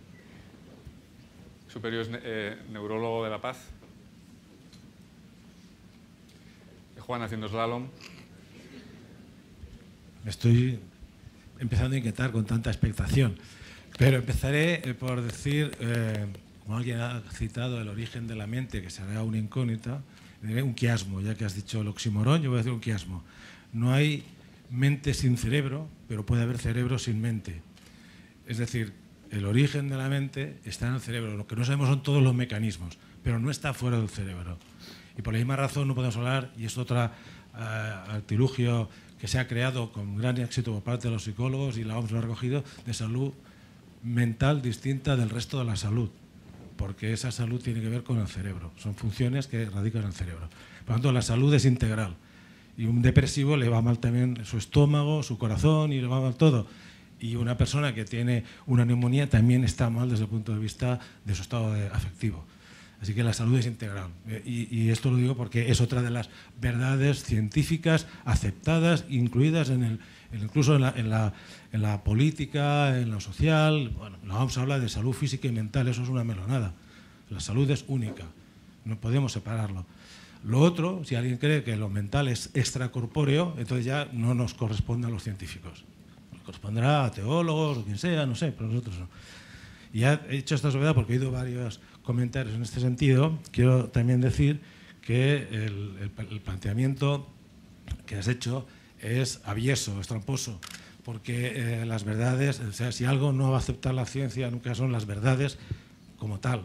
Speaker 1: Exuperio es neurólogo de La Paz. Juan haciendo slalom.
Speaker 12: Me estoy empezando a inquietar con tanta expectación, pero empezaré por decir, como alguien ha citado, el origen de la mente, que será una incógnita, diré un quiasmo, ya que has dicho el oxímoron, yo voy a decir un quiasmo. No hay mente sin cerebro, pero puede haber cerebro sin mente. Es decir, el origen de la mente está en el cerebro. Lo que no sabemos son todos los mecanismos, pero no está fuera del cerebro. Y por la misma razón no podemos hablar, y es otro artilugio que se ha creado con gran éxito por parte de los psicólogos, y la OMS lo ha recogido, de salud mental distinta del resto de la salud, porque esa salud tiene que ver con el cerebro. Son funciones que radican en el cerebro. Por lo tanto, la salud es integral. Y un depresivo le va mal también su estómago, su corazón, y le va mal todo. Y una persona que tiene una neumonía también está mal desde el punto de vista de su estado afectivo. Así que la salud es integral. Y esto lo digo porque es otra de las verdades científicas aceptadas, incluidas incluso en la política, en lo social. Bueno, la OMS habla de salud física y mental, eso es una melonada. La salud es única, no podemos separarlo. Lo otro, si alguien cree que lo mental es extracorpóreo, entonces ya no nos corresponde a los científicos. Nos corresponderá a teólogos o quien sea, no sé, pero nosotros no. Y he hecho esta obviedad porque he oído varios comentarios en este sentido. Quiero también decir que el planteamiento que has hecho es avieso, es tramposo, porque las verdades, o sea, si algo no va a aceptar la ciencia, nunca son las verdades como tal,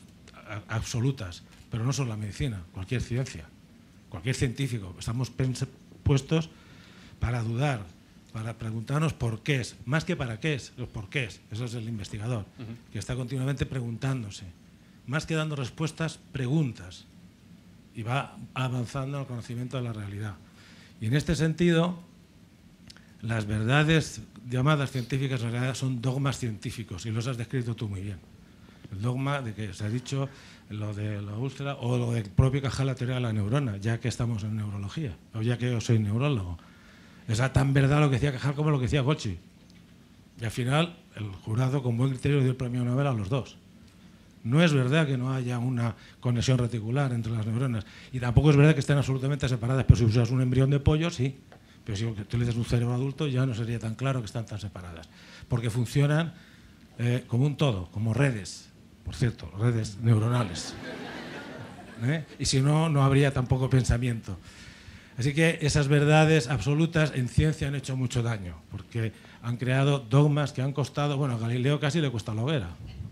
Speaker 12: absolutas, pero no son la medicina, cualquier ciencia, cualquier científico. Estamos puestos para dudar, para preguntarnos por qué es, más que para qué es, los por qué es. Eso es el investigador, que está continuamente preguntándose. Más que dando respuestas, preguntas. Y va avanzando en el conocimiento de la realidad. Y en este sentido, las verdades llamadas científicas en realidad son dogmas científicos, y los has descrito tú muy bien. El dogma de que se ha dicho lo de la úlcera, o lo del propio Cajal, la teoría de la neurona, ya que estamos en neurología, o ya que yo soy neurólogo. Es tan verdad lo que decía Cajal como lo que decía Golgi. Y al final, el jurado con buen criterio dio el premio Nobel a los dos. No es verdad que no haya una conexión reticular entre las neuronas, y tampoco es verdad que estén absolutamente separadas. Pero si usas un embrión de pollo, sí. Pero si utilizas un cerebro adulto, ya no sería tan claro que están tan separadas. Porque funcionan como un todo, como redes, por cierto, redes neuronales. Y si no, no habría tampoco pensamiento. Así que esas verdades absolutas en ciencia han hecho mucho daño, porque han creado dogmas que han costado, bueno, a Galileo casi le cuesta la hoguera,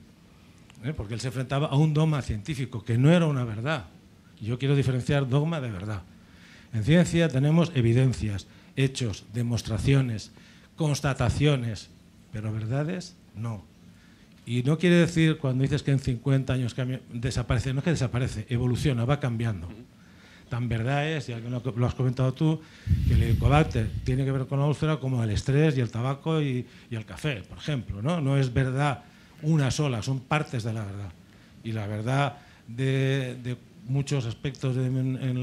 Speaker 12: porque él se enfrentaba a un dogma científico que no era una verdad. Yo quiero diferenciar dogma de verdad. En ciencia tenemos evidencias, hechos, demostraciones, constataciones, pero verdades no. Y no quiere decir, cuando dices que en 50 años desaparece, no es que desaparece, evoluciona, va cambiando. Tan verdad es, y lo has comentado tú, que el helicobacter tiene que ver con la úlcera como el estrés y el tabaco y el café, por ejemplo, ¿no? No es verdad una sola, son partes de la verdad. Y la verdad de muchos aspectos en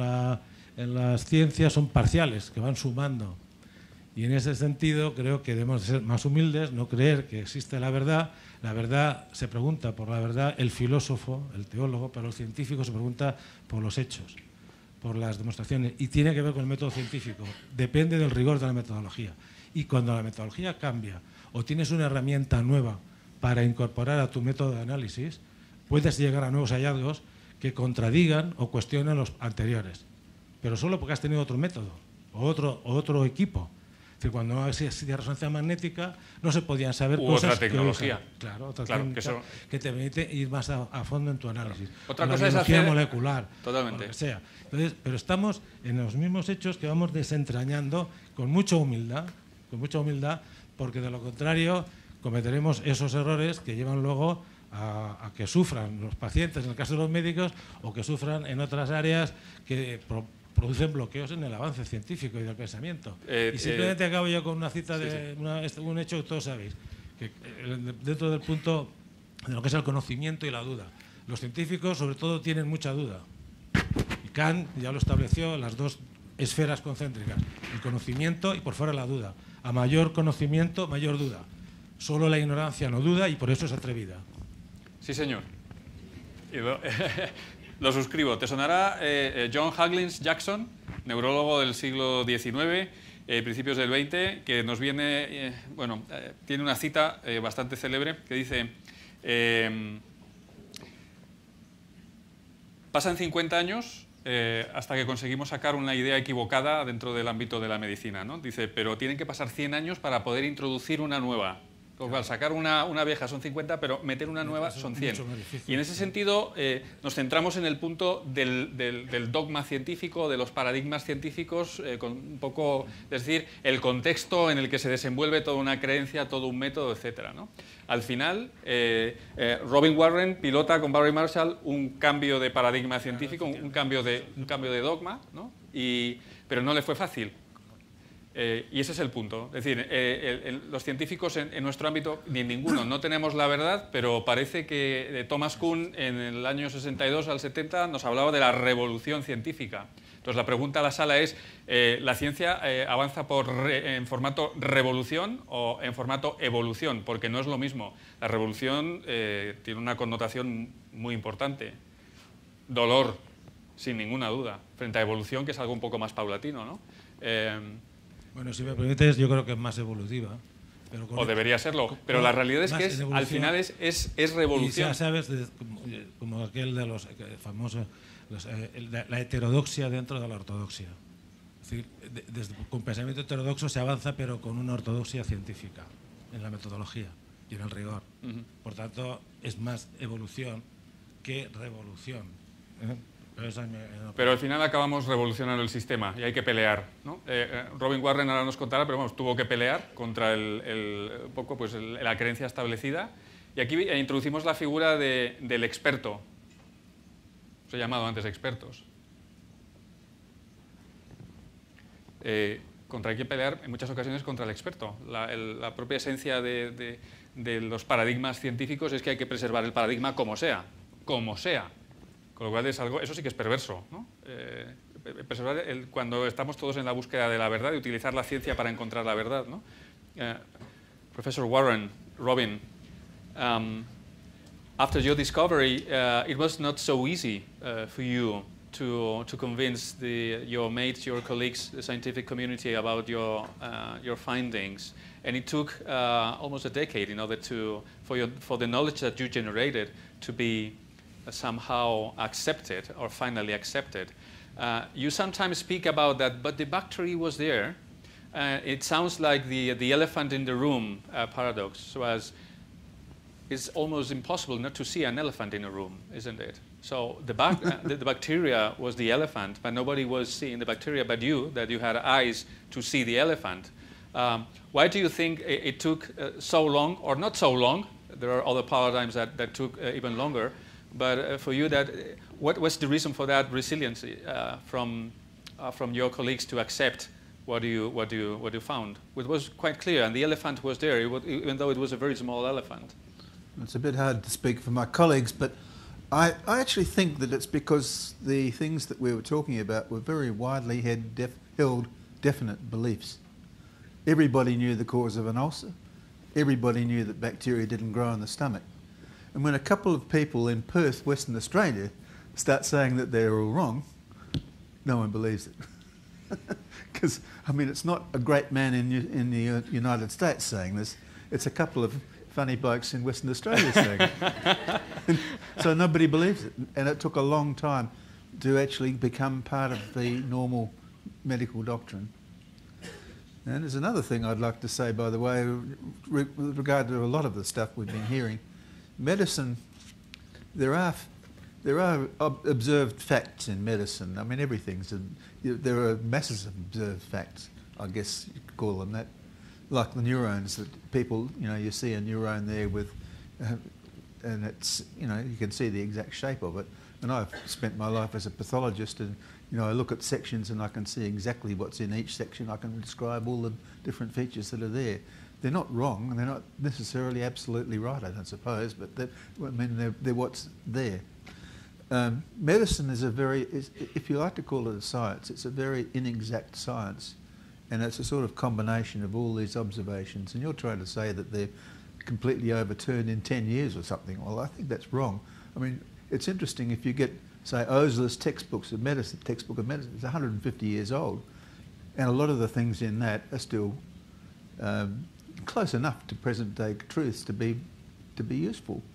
Speaker 12: las ciencias son parciales, que van sumando. Y en ese sentido creo que debemos ser más humildes, no creer que existe la verdad. La verdad se pregunta por la verdad el filósofo, el teólogo, pero el científico se pregunta por los hechos, por las demostraciones, y tiene que ver con el método científico. Depende del rigor de la metodología. Y cuando la metodología cambia o tienes una herramienta nueva para incorporar a tu método de análisis, puedes llegar a nuevos hallazgos que contradigan o cuestionen los anteriores, pero solo porque has tenido otro método o otro equipo. Es decir, cuando no existía resonancia magnética no se podían saber cosas.
Speaker 1: Otra tecnología.
Speaker 12: Claro, otra técnica que te permite ir más a fondo en tu análisis.
Speaker 1: Otra
Speaker 12: cosa
Speaker 1: es
Speaker 12: biología
Speaker 1: hacer
Speaker 12: molecular,
Speaker 1: totalmente.
Speaker 12: lo que sea. Entonces, pero estamos en los mismos hechos que vamos desentrañando con mucha humildad, porque de lo contrario cometeremos esos errores que llevan luego a que sufran los pacientes, en el caso de los médicos, o que sufran en otras áreas que producen bloqueos en el avance científico y del pensamiento. Y simplemente acabo yo con una cita de un hecho que todos sabéis, que dentro del punto de lo que es el conocimiento y la duda. Los científicos, sobre todo, tienen mucha duda. Y Kant ya lo estableció en las dos esferas concéntricas, el conocimiento y por fuera la duda. A mayor conocimiento, mayor duda. Solo la ignorancia no duda y por eso es atrevida.
Speaker 1: Sí, señor. Lo suscribo. Te sonará John Huggins Jackson, neurólogo del siglo XIX, principios del XX, que nos viene, tiene una cita bastante célebre que dice, pasan 50 años hasta que conseguimos sacar una idea equivocada dentro del ámbito de la medicina, ¿no? Dice, pero tienen que pasar 100 años para poder introducir una nueva. Al sacar una vieja son 50, pero meter una nueva son 100. Y en ese sentido nos centramos en el punto del dogma científico, de los paradigmas científicos, con un poco, es decir, el contexto en el que se desenvuelve toda una creencia, todo un método, etcétera, ¿no? Al final, Robin Warren pilota con Barry Marshall un cambio de paradigma científico, un cambio de dogma, ¿no? Pero no le fue fácil. Y ese es el punto. Es decir, los científicos en nuestro ámbito, ni en ninguno, no tenemos la verdad, pero parece que Thomas Kuhn en el año 62 al 70 nos hablaba de la revolución científica. Entonces la pregunta a la sala es, ¿la ciencia avanza en formato revolución o en formato evolución? Porque no es lo mismo. La revolución tiene una connotación muy importante. Dolor, sin ninguna duda, frente a evolución, que es algo un poco más paulatino, ¿no?
Speaker 12: Bueno, si me permites, yo creo que es más evolutiva. Pero
Speaker 1: o debería serlo, pero la realidad es que al final es revolución.
Speaker 12: Y ya sabes, como aquel de los famosos, la heterodoxia dentro de la ortodoxia. Es decir, con pensamiento heterodoxo se avanza, pero con una ortodoxia científica, en la metodología y en el rigor. Por tanto, es más evolución que revolución.
Speaker 1: Pero al final acabamos revolucionando el sistema y hay que pelear, ¿no? Robin Warren ahora nos contará, pero vamos, tuvo que pelear contra la creencia establecida. Y aquí introducimos la figura del experto. Os he llamado antes expertos. Contra hay que pelear en muchas ocasiones contra el experto. La propia esencia de los paradigmas científicos es que hay que preservar el paradigma como sea. Como sea. Con lo cual es algo, eso sí que es perverso, ¿no? Preservar cuando estamos todos en la búsqueda de la verdad y utilizar la ciencia para encontrar la verdad, ¿no? Professor Warren, Robin, after your discovery, it was not so easy for you to convince your mates, your colleagues, the scientific community about your findings, and it took almost a decade in order for the knowledge that you generated to be somehow accepted or finally accepted. You sometimes speak about that, but the bacteria was there. It sounds like the elephant in the room paradox. So as it's almost impossible not to see an elephant in a room, isn't it? So the bacteria was the elephant, but nobody was seeing the bacteria but you, that you had eyes to see the elephant. Why do you think it took so long, or not so long? There are other paradigms that took even longer. But for you, what's the reason for that resiliency from your colleagues to accept what you found? It was quite clear, and the elephant was there, even though it was a very small elephant.
Speaker 2: It's a bit hard to speak for my colleagues, but I actually think that it's because the things that we were talking about were very widely held definite beliefs. Everybody knew the cause of an ulcer. Everybody knew that bacteria didn't grow in the stomach. And when a couple of people in Perth, Western Australia, start saying that they're all wrong, no one believes it. Because, I mean, it's not a great man in the United States saying this. It's a couple of funny blokes in Western Australia saying it. So nobody believes it. And it took a long time to actually become part of the normal medical doctrine. And there's another thing I'd like to say, by the way, with regard to a lot of the stuff we've been hearing. Medicine, there are observed facts in medicine. I mean, there are masses of observed facts, I guess you could call them that. Like the neurons that people, you see a neuron there with, and it's, you can see the exact shape of it. And I've spent my life as a pathologist, and I look at sections and I can see exactly what's in each section. I can describe all the different features that are there. They're not wrong, and they're not necessarily absolutely right, I don't suppose, but they're what's there. Medicine is if you like to call it a science, it's a very inexact science. And it's a sort of combination of all these observations. And you're trying to say that they're completely overturned in 10 years or something. Well, I think that's wrong. I mean, it's interesting if you get, say, Osler's textbook of medicine, it's 150 years old. And a lot of the things in that are still close enough to present-day truths to be useful.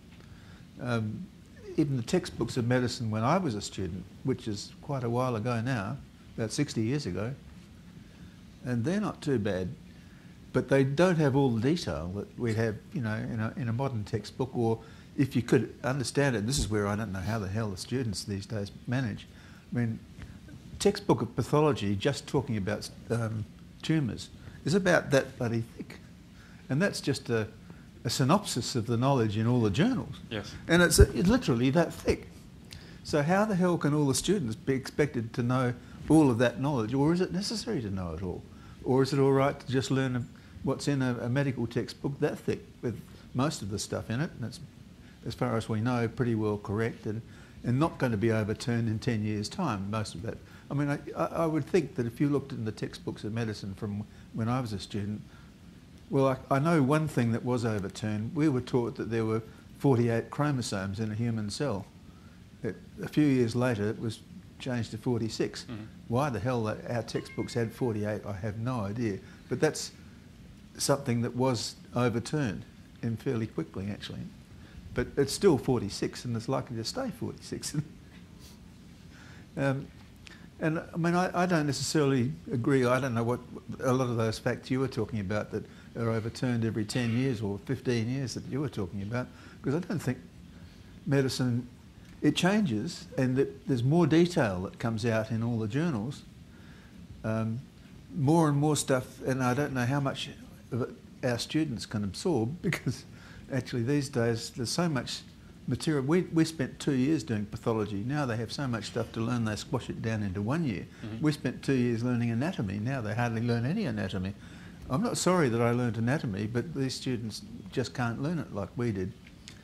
Speaker 2: Even the textbooks of medicine when I was a student, which is quite a while ago now, about 60 years ago, and they're not too bad, but they don't have all the detail that we have, in a modern textbook, or if you could understand it. This is where I don't know how the hell the students these days manage. I mean, textbook of pathology, just talking about tumours, is about that bloody thick, and that's just a synopsis of the knowledge in all the journals.
Speaker 1: Yes.
Speaker 2: And it's literally that thick. So how the hell can all the students be expected to know all of that knowledge, or is it necessary to know it all? Or is it all right to just learn what's in a medical textbook that thick with most of the stuff in it, and it's, as far as we know, pretty well correct and not going to be overturned in 10 years' time, most of that. I mean, I would think that if you looked in the textbooks of medicine from when I was a student, well, I know one thing that was overturned. We were taught that there were 48 chromosomes in a human cell. A few years later, it was changed to 46. Mm-hmm. Why the hell our textbooks had 48, I have no idea. But that's something that was overturned fairly quickly, actually. But it's still 46, and it's likely to stay 46. And I mean, I don't necessarily agree. I don't know what a lot of those facts you were talking about that are overturned every 10 years or 15 years that you were talking about, because I don't think medicine, it changes, and there's more detail that comes out in all the journals, more and more stuff, and I don't know how much of it our students can absorb, because actually these days there's so much material. We spent 2 years doing pathology. Now they have so much stuff to learn, they squash it down into 1 year. Mm-hmm. We spent 2 years learning anatomy. Now they hardly learn any anatomy. I'm not sorry that I learned anatomy, but these students just can't learn it like we did.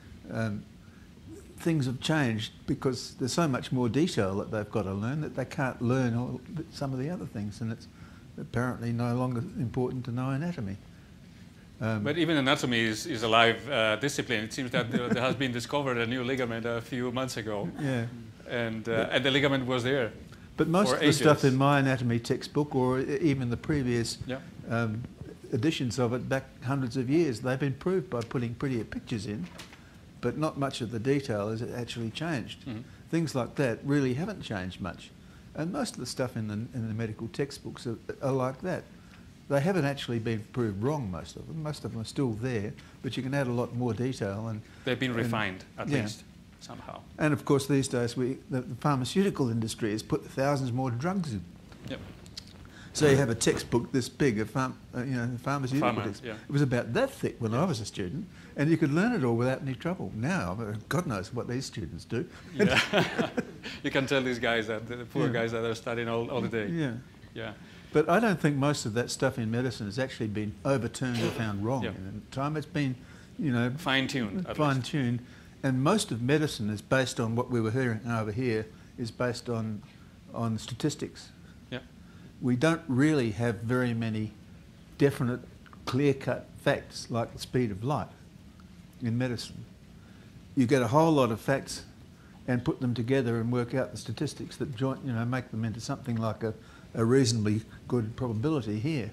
Speaker 2: Things have changed because there's so much more detail that they've got to learn that they can't learn some of the other things, and it's apparently no longer important to know anatomy.
Speaker 1: But even anatomy is a live discipline. It seems that there has been discovered a new ligament a few months ago.
Speaker 2: Yeah.
Speaker 1: And the ligament was there.
Speaker 2: But most of the stuff in my anatomy textbook, or even the previous editions of it back hundreds of years, they've improved by putting prettier pictures in, but not much of the detail has actually changed. Mm-hmm. Things like that really haven't changed much. And most of the stuff in the medical textbooks are like that. They haven't actually been proved wrong, most of them. Most of them are still there, but you can add a lot more detail. And
Speaker 1: they've been refined, at least, somehow.
Speaker 2: And of course, these days, the pharmaceutical industry has put thousands more drugs in.
Speaker 1: Yep.
Speaker 2: So you have a textbook this big, pharmaceutical textbook.
Speaker 1: Yeah.
Speaker 2: It was about that thick when I was a student, and you could learn it all without any trouble. Now, God knows what these students do.
Speaker 1: Yeah. You can tell these guys, the poor guys that are studying all the day.
Speaker 2: Yeah.
Speaker 1: Yeah.
Speaker 2: But I don't think most of that stuff in medicine has actually been overturned or found wrong. In time it's been,
Speaker 1: fine-tuned.
Speaker 2: Fine-tuned. And most of medicine is based on what we were hearing over here, is based on statistics.
Speaker 1: Yeah.
Speaker 2: We don't really have very many definite, clear-cut facts like the speed of light in medicine. You get a whole lot of facts and put them together and work out the statistics that make them into something like a reasonably good probability here.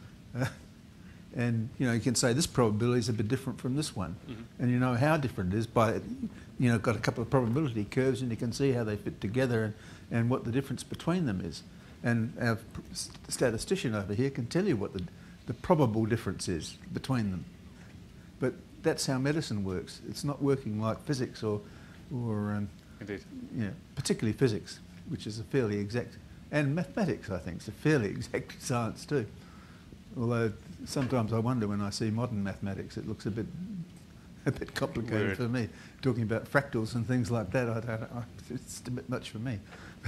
Speaker 2: And you can say this probability is a bit different from this one.
Speaker 1: Mm-hmm.
Speaker 2: And you know how different it is by, got a couple of probability curves and you can see how they fit together and what the difference between them is. And our statistician over here can tell you what the probable difference is between them. But that's how medicine works. It's not working like physics or
Speaker 1: Indeed.
Speaker 2: Particularly physics, which is a fairly exact, and mathematics, I think, is a fairly exact science too. Although sometimes I wonder when I see modern mathematics, it looks a bit complicated
Speaker 1: Weird.
Speaker 2: for me. Talking about fractals and things like that, it's a bit much for me.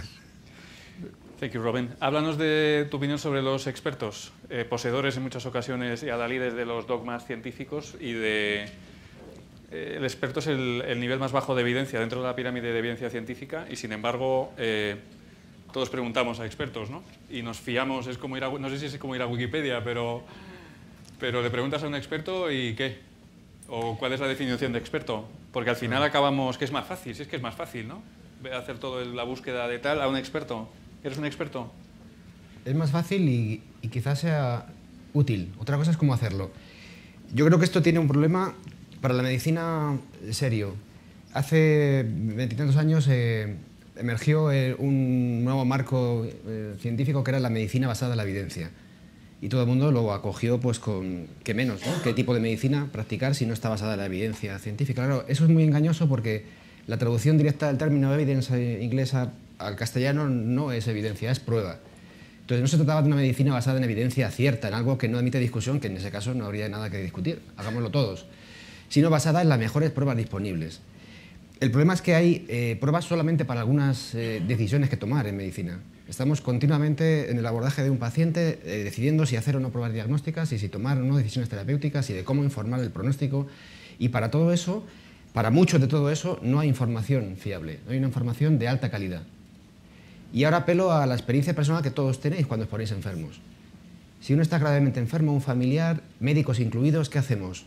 Speaker 1: Thank you, Robin. Háblanos de tu opinión sobre los expertos, poseedores en muchas ocasiones y adalides de los dogmas científicos y de... el experto es el nivel más bajo de evidencia dentro de la pirámide de evidencia científica y, sin embargo, todos preguntamos a expertos, ¿no? Y nos fiamos, es como no sé si es como ir a Wikipedia, pero le preguntas a un experto y ¿qué? ¿O cuál es la definición de experto? Porque al final acabamos, que es más fácil, si es que es más fácil, ¿no? Hacer toda la búsqueda de tal a un experto. ¿Eres un experto?
Speaker 5: Es más fácil y quizás sea útil. Otra cosa es cómo hacerlo. Yo creo que esto tiene un problema para la medicina serio. Hace 20 y tantos años emergió un nuevo marco científico que era la medicina basada en la evidencia. Y todo el mundo lo acogió pues con qué menos, ¿no? ¿Qué tipo de medicina practicar si no está basada en la evidencia científica? Claro, eso es muy engañoso porque la traducción directa del término evidence inglesa al castellano no es evidencia, es prueba. Entonces no se trataba de una medicina basada en evidencia cierta, en algo que no admite discusión, que en ese caso no habría nada que discutir, hagámoslo todos, sino basada en las mejores pruebas disponibles. El problema es que hay pruebas solamente para algunas decisiones que tomar en medicina. Estamos continuamente en el abordaje de un paciente decidiendo si hacer o no pruebas diagnósticas y si tomar o no decisiones terapéuticas y de cómo informar el pronóstico. Y para todo eso, para mucho de todo eso, no hay información fiable, no hay una información de alta calidad. Y ahora apelo a la experiencia personal que todos tenéis cuando os ponéis enfermos. Si uno está gravemente enfermo, un familiar, médicos incluidos, ¿qué hacemos?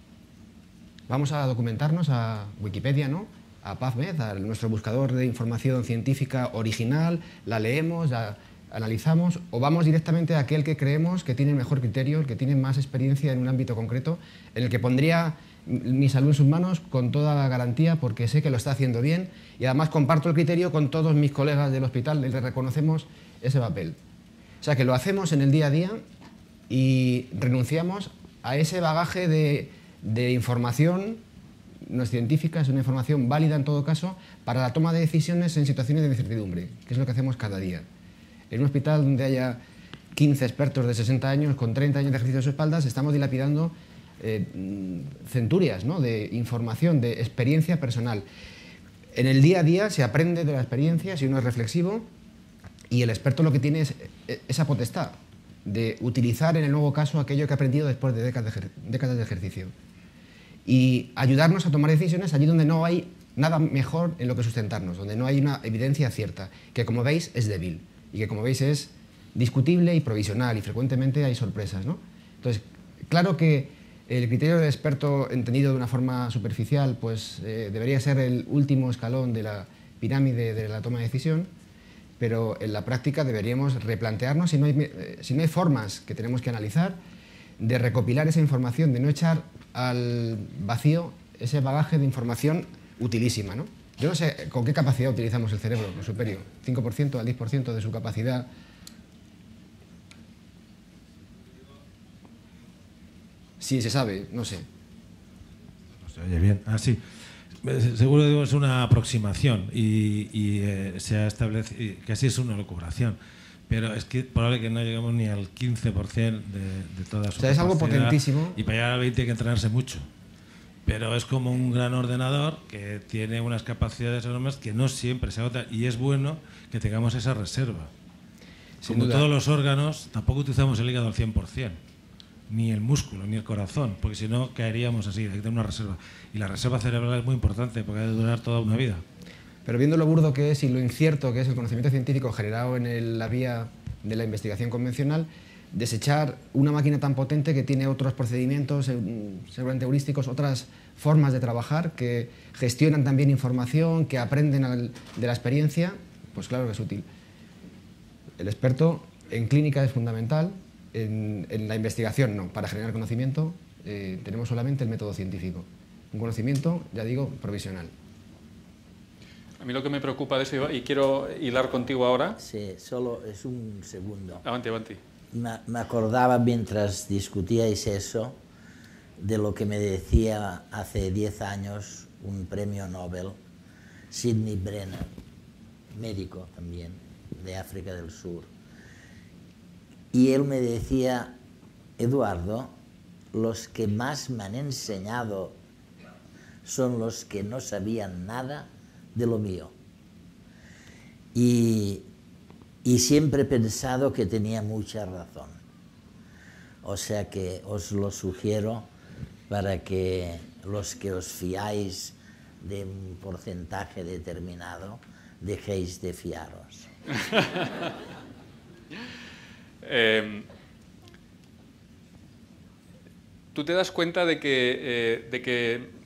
Speaker 5: Vamos a documentarnos a Wikipedia, ¿no? A PubMed, a nuestro buscador de información científica original, la leemos, la analizamos, o vamos directamente a aquel que creemos que tiene el mejor criterio, el que tiene más experiencia en un ámbito concreto, en el que pondría mi salud en sus manos con toda la garantía porque sé que lo está haciendo bien y además comparto el criterio con todos mis colegas del hospital, les reconocemos ese papel. O sea que lo hacemos en el día a día y renunciamos a ese bagaje de información no es científica, es una información válida en todo caso para la toma de decisiones en situaciones de incertidumbre, que es lo que hacemos cada día. En un hospital donde haya 15 expertos de 60 años con 30 años de ejercicio a sus espaldas, estamos dilapidando centurias, ¿no? De información, de experiencia personal. En el día a día se aprende de la experiencia si uno es reflexivo y el experto lo que tiene es esa potestad de utilizar en el nuevo caso aquello que ha aprendido después de décadas de ejercicio y ayudarnos a tomar decisiones allí donde no hay nada mejor en lo que sustentarnos, donde no hay una evidencia cierta, que como veis es débil y que como veis es discutible y provisional y frecuentemente hay sorpresas, ¿no? Entonces, claro que el criterio del experto entendido de una forma superficial pues, debería ser el último escalón de la pirámide de la toma de decisión, pero en la práctica deberíamos replantearnos si no hay formas que tenemos que analizar de recopilar esa información, de no echar al vacío ese bagaje de información utilísima, ¿no? Yo no sé con qué capacidad utilizamos el cerebro, por Superio. 5% al 10% de su capacidad. Sí, se sabe, no sé.
Speaker 12: No se oye bien. Ah, sí. Seguro que es una aproximación y se ha establecido que así es una locuración. Pero es que probable que no lleguemos ni al 15% de toda su capacidad.
Speaker 5: Es algo potentísimo.
Speaker 12: Y para llegar al 20% hay que entrenarse mucho. Pero es como un gran ordenador que tiene unas capacidades enormes que no siempre se agotan. Y es bueno que tengamos esa reserva. Como todos los órganos, tampoco utilizamos el hígado al 100%. Ni el músculo, ni el corazón. Porque si no, caeríamos así. Hay que tener una reserva. Y la reserva cerebral es muy importante porque ha de durar toda una vida.
Speaker 5: Pero viendo lo burdo que es y lo incierto que es el conocimiento científico generado en la vía de la investigación convencional, desechar una máquina tan potente que tiene otros procedimientos, seguramente heurísticos, otras formas de trabajar, que gestionan también información, que aprenden de la experiencia, pues claro que es útil. El experto en clínica es fundamental, en la investigación no. Para generar conocimiento tenemos solamente el método científico. Un conocimiento, ya digo, provisional.
Speaker 1: A mí lo que me preocupa de eso, y quiero hilar contigo ahora...
Speaker 4: Sí, solo es un segundo.
Speaker 1: Avanti, avanti.
Speaker 4: Me acordaba mientras discutíais eso de lo que me decía hace 10 años un premio Nobel, Sidney Brenner, médico también, de África del Sur. Y él me decía, Eduardo, los que más me han enseñado son los que no sabían nada de lo mío. Y siempre he pensado que tenía mucha razón. O sea que os lo sugiero para que los que os fiáis de un porcentaje determinado, dejéis de fiaros.
Speaker 1: ¿Tú te das cuenta de que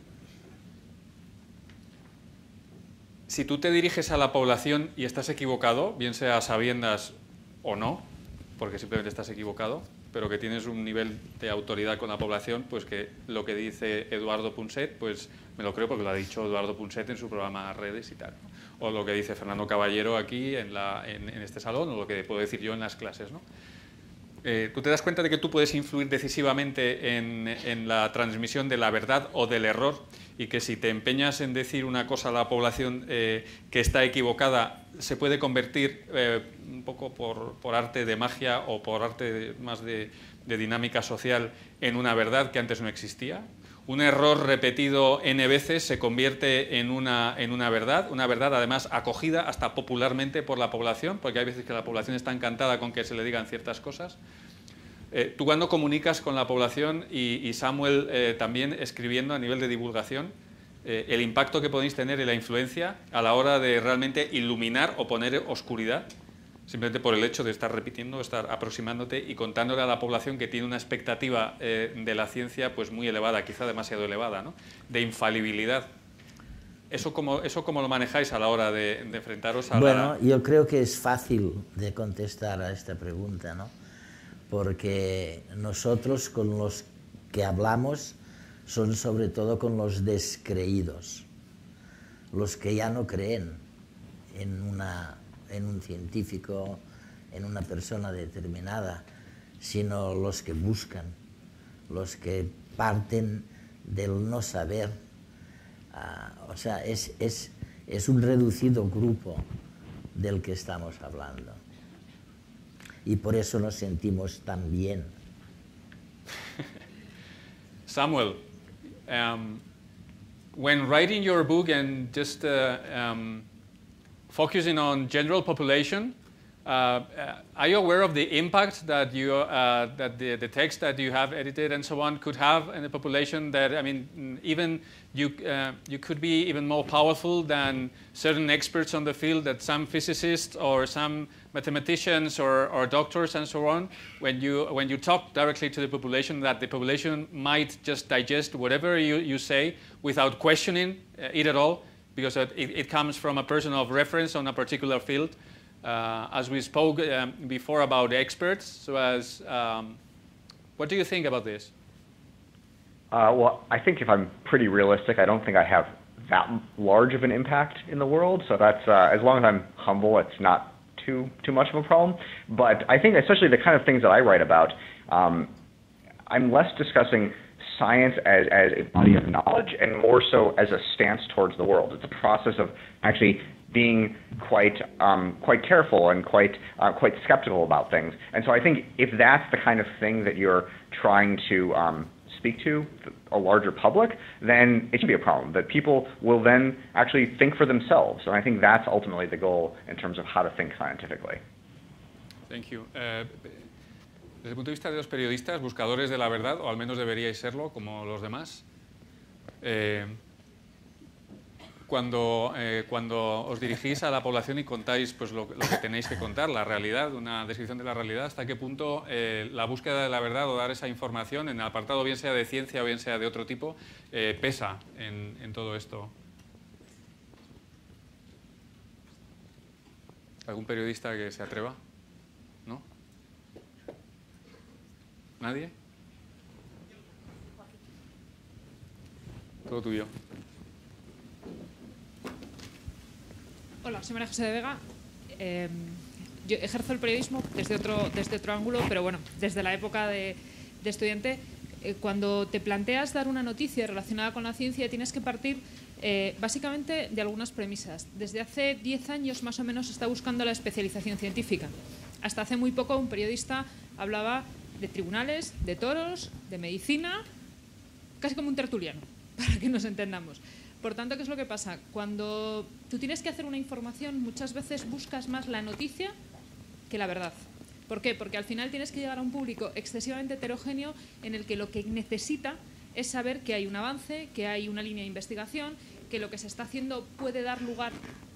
Speaker 1: si tú te diriges a la población y estás equivocado, bien sea a sabiendas o no, porque simplemente estás equivocado, pero que tienes un nivel de autoridad con la población, pues que lo que dice Eduardo Punset, pues me lo creo porque lo ha dicho Eduardo Punset en su programa Redes y tal, ¿no? O lo que dice Fernando Caballero aquí en este salón, o lo que puedo decir yo en las clases, ¿no? ¿Tú te das cuenta de que tú puedes influir decisivamente en la transmisión de la verdad o del error? Y que si te empeñas en decir una cosa a la población que está equivocada, se puede convertir un poco por arte de magia o por arte más de dinámica social en una verdad que antes no existía. Un error repetido n veces se convierte en una verdad además acogida hasta popularmente por la población, porque hay veces que la población está encantada con que se le digan ciertas cosas. Tú cuando comunicas con la población y Samuel también escribiendo a nivel de divulgación, el impacto que podéis tener y la influencia a la hora de realmente iluminar o poner oscuridad, simplemente por el hecho de estar repitiendo, estar aproximándote y contándole a la población que tiene una expectativa de la ciencia pues muy elevada, quizá demasiado elevada, ¿no? De infalibilidad. ¿Eso cómo lo manejáis a la hora de enfrentaros a
Speaker 4: Bueno, yo creo que es fácil de contestar a esta pregunta, ¿no? Porque nosotros con los que hablamos son sobre todo con los descreídos, los que ya no creen en un científico, en una persona determinada, sino los que buscan, los que parten del no saber. O sea, es un reducido grupo del que estamos hablando. Y por eso nos sentimos tan bien.
Speaker 1: Samuel, when writing your book and just focusing on general population, are you aware of the impact that the text that you have edited and so on could have in the population? That, I mean, even you could be even more powerful than certain experts on the field, that some physicists or some mathematicians or doctors and so on, when you talk directly to the population, that the population might just digest whatever you say without questioning it at all, because it comes from a person of reference on a particular field. As we spoke before about experts, so what do you think about this?
Speaker 3: Well, I think if I'm pretty realistic, I don't think I have large of an impact in the world. So that's as long as I'm humble, it's not too much of a problem. But I think especially the kind of things that I write about, I'm less discussing science as a body of knowledge and more so as a stance towards the world. It's a process of actually being quite careful and quite skeptical about things. And so I think if that's the kind of thing that you're trying to speak to a larger public, then it should be a problem, that people will then actually think for themselves. And I think that's ultimately the goal in terms of how to think scientifically.
Speaker 1: Thank you. Desde el punto de vista de los periodistas, buscadores de la verdad, o al menos deberíais serlo, como los demás, cuando os dirigís a la población y contáis pues, lo que tenéis que contar, la realidad, una descripción de la realidad, ¿hasta qué punto la búsqueda de la verdad o dar esa información, en el apartado bien sea de ciencia o bien sea de otro tipo, pesa en todo esto? ¿Algún periodista que se atreva? ¿No? ¿Nadie? Todo tuyo.
Speaker 13: Hola, soy María José de Vega. Yo ejerzo el periodismo desde otro ángulo, pero bueno, desde la época de estudiante, cuando te planteas dar una noticia relacionada con la ciencia, tienes que partir básicamente de algunas premisas. Desde hace 10 años más o menos se está buscando la especialización científica. Hasta hace muy poco un periodista hablaba de tribunales, de toros, de medicina, casi como un tertuliano, para que nos entendamos. Por tanto, ¿qué es lo que pasa? Cuando tú tienes que hacer una información, muchas veces buscas más la noticia que la verdad. ¿Por qué? Porque al final tienes que llegar a un público excesivamente heterogéneo en el que lo que necesita es saber que hay un avance, que hay una línea de investigación, que lo que se está haciendo puede dar lugar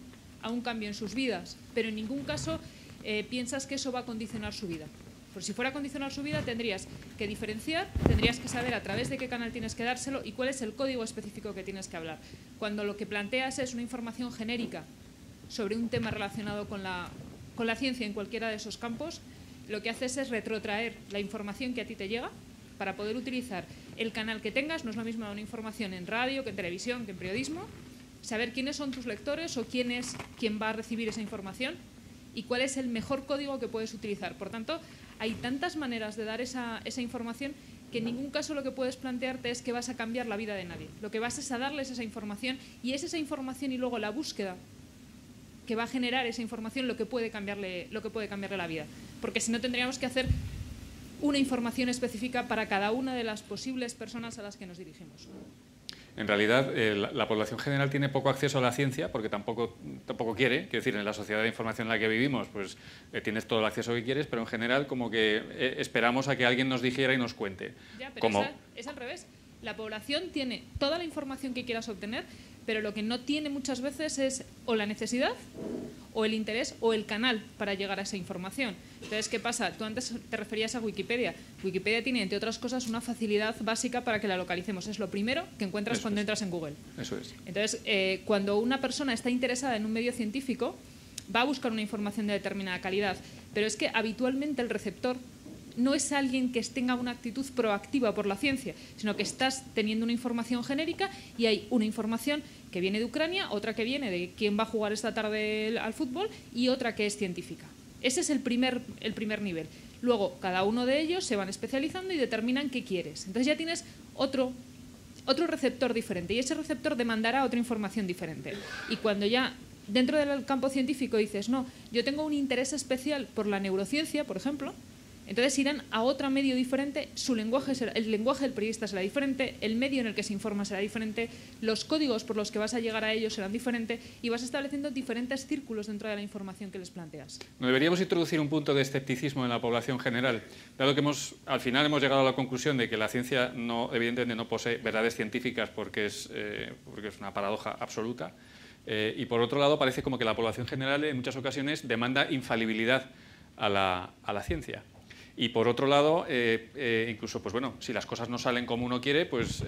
Speaker 13: a un cambio en sus vidas, pero en ningún caso piensas que eso va a condicionar su vida. Por si fuera a condicionar su vida, tendrías que diferenciar, tendrías que saber a través de qué canal tienes que dárselo y cuál es el código específico que tienes que hablar. Cuando lo que planteas es una información genérica sobre un tema relacionado con la ciencia en cualquiera de esos campos, lo que haces es retrotraer la información que a ti te llega para poder utilizar el canal que tengas. No es lo mismo una información en radio que en televisión, que en periodismo. Saber quiénes son tus lectores o quién es quien va a recibir esa información y cuál es el mejor código que puedes utilizar. Por tanto, hay tantas maneras de dar esa información que en ningún caso lo que puedes plantearte es que vas a cambiar la vida de nadie. Lo que vas es a darles esa información y es esa información y luego la búsqueda que va a generar esa información lo que puede cambiarle la vida. Porque si no tendríamos que hacer una información específica para cada una de las posibles personas a las que nos dirigimos.
Speaker 1: En realidad, la población general tiene poco acceso a la ciencia porque tampoco quiere. Quiero decir, en la sociedad de información en la que vivimos, pues tienes todo el acceso que quieres, pero en general como que esperamos a que alguien nos dijera y nos cuente.
Speaker 13: Ya, pero es al revés. La población tiene toda la información que quieras obtener, pero lo que no tiene muchas veces es o la necesidad, o el interés, o el canal para llegar a esa información. Entonces, ¿qué pasa? Tú antes te referías a Wikipedia. Wikipedia tiene, entre otras cosas, una facilidad básica para que la localicemos. Es lo primero que encuentras cuando entras en Google.
Speaker 1: Eso es.
Speaker 13: Entonces, cuando una persona está interesada en un medio científico, va a buscar una información de determinada calidad, pero es que habitualmente el receptor no es alguien que tenga una actitud proactiva por la ciencia, sino que estás teniendo una información genérica y hay una información que viene de Ucrania, otra que viene de quién va a jugar esta tarde al fútbol y otra que es científica. Ese es el primer nivel. Luego, cada uno de ellos se van especializando y determinan qué quieres. Entonces ya tienes otro receptor diferente y ese receptor demandará otra información diferente. Y cuando ya dentro del campo científico dices, no, yo tengo un interés especial por la neurociencia, por ejemplo, entonces irán a otro medio diferente, el lenguaje del periodista será diferente, el medio en el que se informa será diferente, los códigos por los que vas a llegar a ellos serán diferentes y vas estableciendo diferentes círculos dentro de la información que les planteas.
Speaker 1: ¿No deberíamos introducir un punto de escepticismo en la población general? Dado que al final hemos llegado a la conclusión de que la ciencia evidentemente no posee verdades científicas porque es una paradoja absoluta, y por otro lado parece como que la población general en muchas ocasiones demanda infalibilidad a la ciencia. Y por otro lado, incluso, pues bueno, si las cosas no salen como uno quiere, pues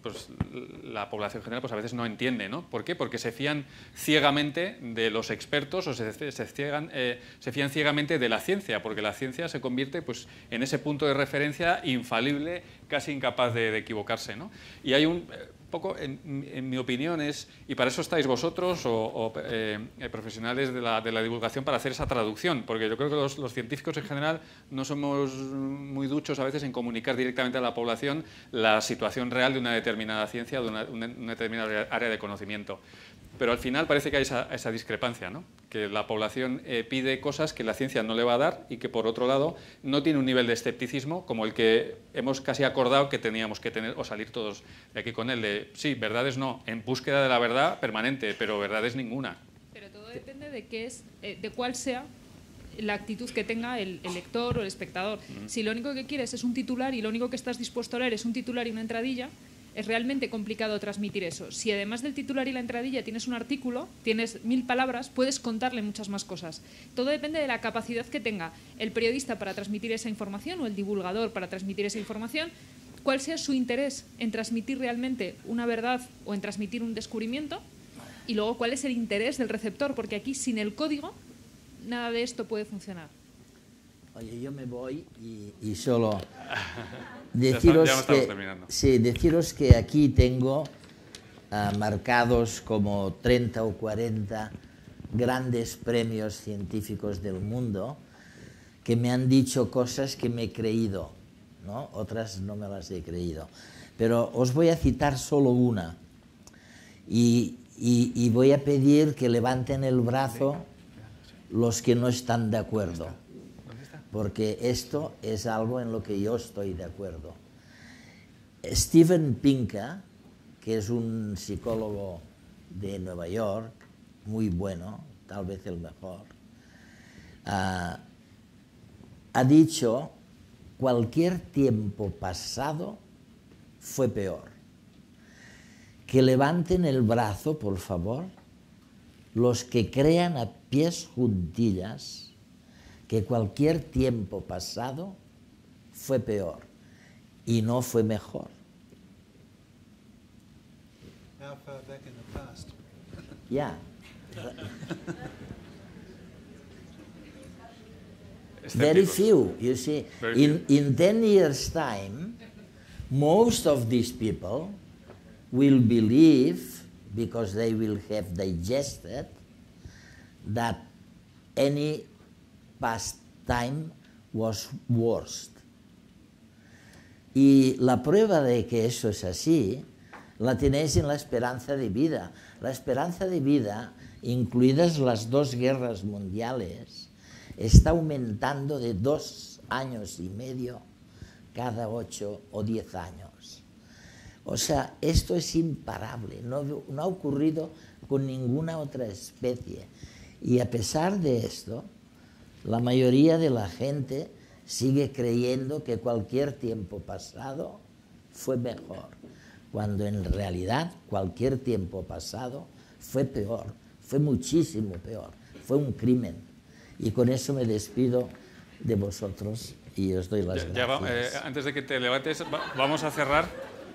Speaker 1: la población general pues a veces no entiende, ¿no? ¿Por qué? Porque se fían ciegamente de los expertos o se fían ciegamente de la ciencia, porque la ciencia se convierte pues en ese punto de referencia infalible, casi incapaz de equivocarse, ¿no? Y hay poco, en mi opinión, y para eso estáis vosotros o profesionales de la divulgación para hacer esa traducción, porque yo creo que los científicos en general no somos muy duchos a veces en comunicar directamente a la población la situación real de una determinada ciencia o de una determinada área de conocimiento. Pero al final parece que hay esa discrepancia, ¿no? Que la población pide cosas que la ciencia no le va a dar y que, por otro lado, no tiene un nivel de escepticismo como el que hemos casi acordado que teníamos que tener, o salir todos de aquí con él, de sí, verdades no, en búsqueda de la verdad permanente, pero verdades ninguna.
Speaker 13: Pero todo depende de de cuál sea la actitud que tenga el lector o el espectador. Si lo único que quieres es un titular y lo único que estás dispuesto a leer es un titular y una entradilla, es realmente complicado transmitir eso. Si además del titular y la entradilla tienes un artículo, tienes 1000 palabras, puedes contarle muchas más cosas. Todo depende de la capacidad que tenga el periodista para transmitir esa información o el divulgador para transmitir esa información, cuál sea su interés en transmitir realmente una verdad o en transmitir un descubrimiento, y luego cuál es el interés del receptor, porque aquí sin el código nada de esto puede funcionar.
Speaker 4: Oye, yo me voy y solo deciros, deciros que aquí tengo marcados como 30 o 40 grandes premios científicos del mundo que me han dicho cosas que me he creído, ¿no? Otras no me las he creído. Pero os voy a citar solo una y voy a pedir que levanten el brazo los que no están de acuerdo, porque esto es algo en lo que yo estoy de acuerdo. Steven Pinker, que es un psicólogo de Nueva York, muy bueno, tal vez el mejor, ha dicho: cualquier tiempo pasado fue peor. Que levanten el brazo, por favor, los que crean a pies juntillas que cualquier tiempo pasado fue peor y no fue mejor.
Speaker 2: How far back in the past?
Speaker 4: Yeah. Very few, you see. In 10 years' time, most of these people will believe, because they will have digested, that any past time was worst. Y la prueba de que eso es así la tenéis en la esperanza de vida. La esperanza de vida, incluidas las 2 guerras mundiales, está aumentando de 2 años y medio cada 8 o 10 años. O sea, esto es imparable, no ha ocurrido con ninguna otra especie. Y a pesar de esto, la mayoría de la gente sigue creyendo que cualquier tiempo pasado fue mejor, cuando en realidad cualquier tiempo pasado fue peor, fue muchísimo peor, fue un crimen. Y con eso me despido de vosotros y os doy las gracias.
Speaker 1: Antes de que te levantes, vamos a cerrar.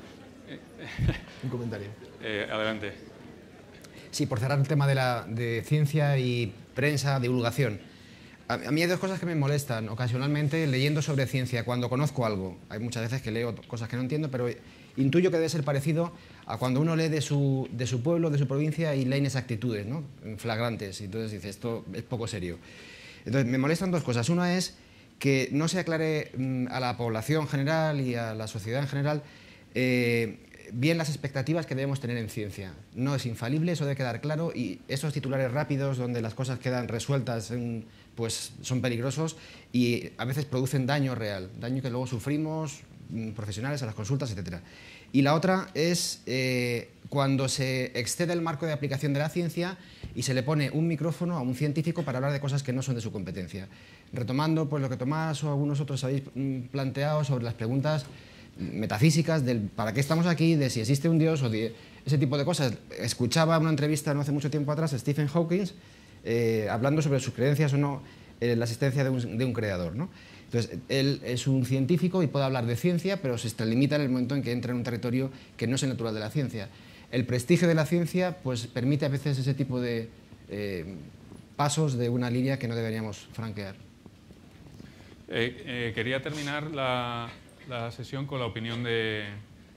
Speaker 5: Un comentario.
Speaker 1: Adelante.
Speaker 5: Sí, por cerrar el tema de ciencia y prensa, divulgación. A mí hay 2 cosas que me molestan ocasionalmente leyendo sobre ciencia cuando conozco algo. Hay muchas veces que leo cosas que no entiendo, pero intuyo que debe ser parecido a cuando uno lee de su pueblo, de su provincia, y lee inexactitudes, ¿no? Flagrantes. Y entonces dice, esto es poco serio. Entonces me molestan 2 cosas. Una es que no se aclare a la población general y a la sociedad en general bien las expectativas que debemos tener en ciencia. No es infalible, eso debe quedar claro, y esos titulares rápidos donde las cosas quedan resueltas pues son peligrosos y a veces producen daño real, daño que luego sufrimos profesionales a las consultas, etc. Y la otra es cuando se excede el marco de aplicación de la ciencia y se le pone un micrófono a un científico para hablar de cosas que no son de su competencia. Retomando pues, lo que Tomás o algunos otros habéis planteado sobre las preguntas metafísicas del para qué estamos aquí, de si existe un Dios o de ese tipo de cosas. Escuchaba una entrevista no hace mucho tiempo atrás a Stephen Hawking hablando sobre sus creencias o no en la existencia de un creador, ¿no? Entonces, él es un científico y puede hablar de ciencia, pero se limita en el momento en que entra en un territorio que no es el natural de la ciencia. El prestigio de la ciencia pues, permite a veces ese tipo de pasos de una línea que no deberíamos franquear.
Speaker 1: Quería terminar la sesión con la opinión de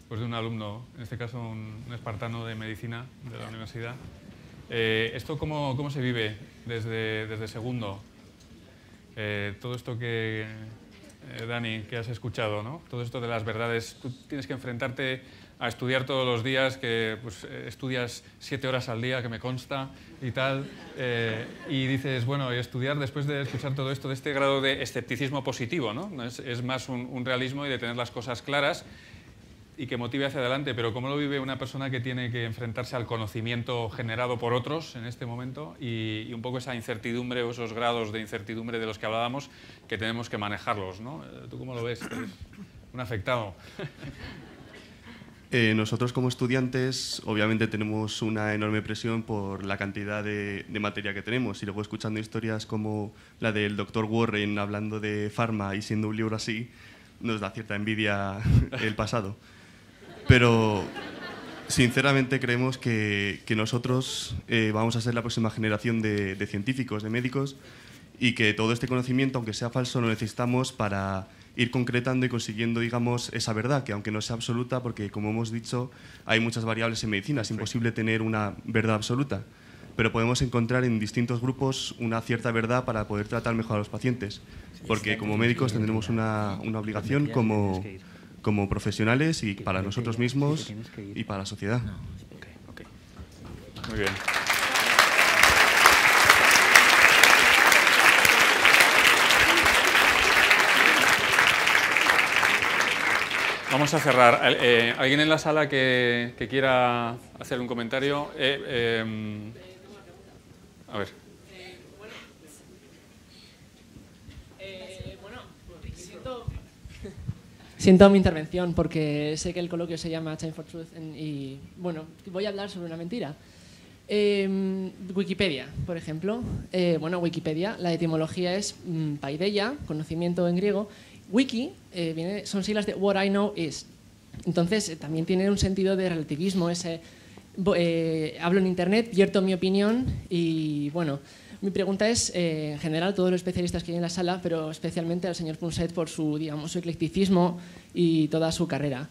Speaker 1: pues de un alumno, en este caso un espartano de medicina de la universidad. ¿Esto cómo se vive desde segundo? Todo esto que, Dani, que has escuchado, ¿no? Todo esto de las verdades, tú tienes que enfrentarte a estudiar todos los días, que pues, estudias 7 horas al día, que me consta, y tal, y dices, bueno, estudiar después de escuchar todo esto, de este grado de escepticismo positivo, ¿no? Es más un realismo y de tener las cosas claras y que motive hacia adelante, pero ¿cómo lo vive una persona que tiene que enfrentarse al conocimiento generado por otros en este momento y un poco esa incertidumbre o esos grados de incertidumbre de los que hablábamos, que tenemos que manejarlos, ¿no? ¿Tú cómo lo ves? Eres un afectado.
Speaker 14: Nosotros como estudiantes obviamente tenemos una enorme presión por la cantidad de materia que tenemos, y luego escuchando historias como la del Dr. Warren hablando de Pharma y siendo un libro así, nos da cierta envidia el pasado. Pero sinceramente creemos que nosotros vamos a ser la próxima generación de científicos, de médicos, y que todo este conocimiento, aunque sea falso, lo necesitamos para ir concretando y consiguiendo, digamos, esa verdad, que aunque no sea absoluta, porque como hemos dicho, hay muchas variables en medicina, es imposible tener una verdad absoluta, pero podemos encontrar en distintos grupos una cierta verdad para poder tratar mejor a los pacientes, porque como médicos tendremos una obligación como profesionales y para nosotros mismos y para la sociedad.
Speaker 1: Muy bien. Vamos a cerrar. ¿Alguien en la sala que quiera hacer un comentario? A ver.
Speaker 15: Siento mi intervención porque sé que el coloquio se llama Time for Truth y, bueno, voy a hablar sobre una mentira. Wikipedia, por ejemplo. Wikipedia, la etimología es paideia, conocimiento en griego. Wiki son siglas de What I Know Is. Entonces, también tiene un sentido de relativismo. Hablo en Internet, vierto mi opinión y, bueno, mi pregunta es, en general, todos los especialistas que hay en la sala, pero especialmente al señor Punset por su eclecticismo y toda su carrera.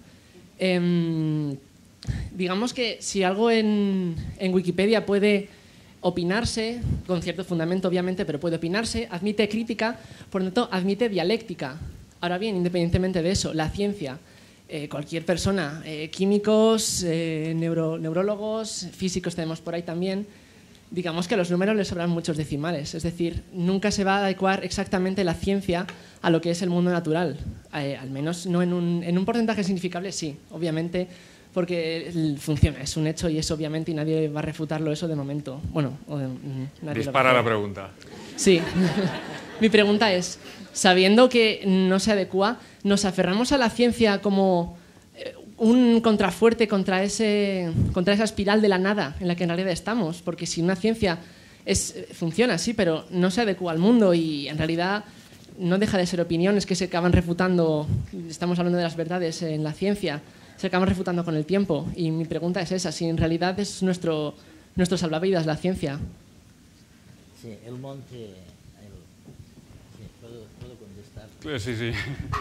Speaker 15: Digamos que si algo en Wikipedia puede opinarse, con cierto fundamento obviamente, pero puede opinarse, admite crítica, por lo tanto admite dialéctica. Ahora bien, independientemente de eso, la ciencia, cualquier persona, químicos, neurólogos, físicos tenemos por ahí también, digamos que a los números les sobran muchos decimales, es decir, nunca se va a adecuar exactamente la ciencia a lo que es el mundo natural, al menos no en un porcentaje significable, sí, obviamente, porque funciona, es un hecho y es obviamente, y nadie va a refutarlo eso de momento. Bueno, nadie
Speaker 1: dispara la pregunta.
Speaker 15: Sí. Mi pregunta es, sabiendo que no se adecua, ¿nos aferramos a la ciencia como un contrafuerte contra esa espiral de la nada en la que en realidad estamos? Porque si una ciencia funciona, sí, pero no se adecua al mundo y en realidad no deja de ser opiniones que se acaban refutando, estamos hablando de las verdades en la ciencia, se acaban refutando con el tiempo. Y mi pregunta es esa, si en realidad es nuestro salvavidas la ciencia.
Speaker 4: Sí, el monte... ¿Puedo contestar?
Speaker 1: Sí.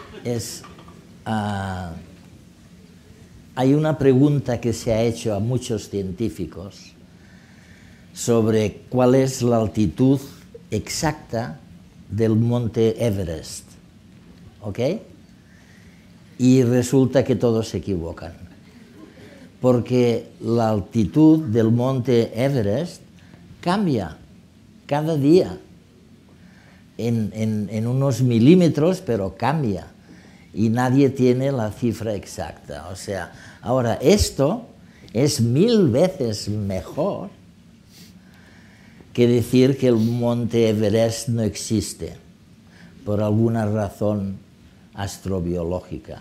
Speaker 4: Hay una pregunta que se ha hecho a muchos científicos sobre cuál es la altitud exacta del monte Everest, ¿ok? Y resulta que todos se equivocan, porque la altitud del monte Everest cambia cada día en unos milímetros, pero cambia y nadie tiene la cifra exacta. O sea, ahora esto es 1000 veces mejor que decir que el monte Everest no existe por alguna razón astrobiológica,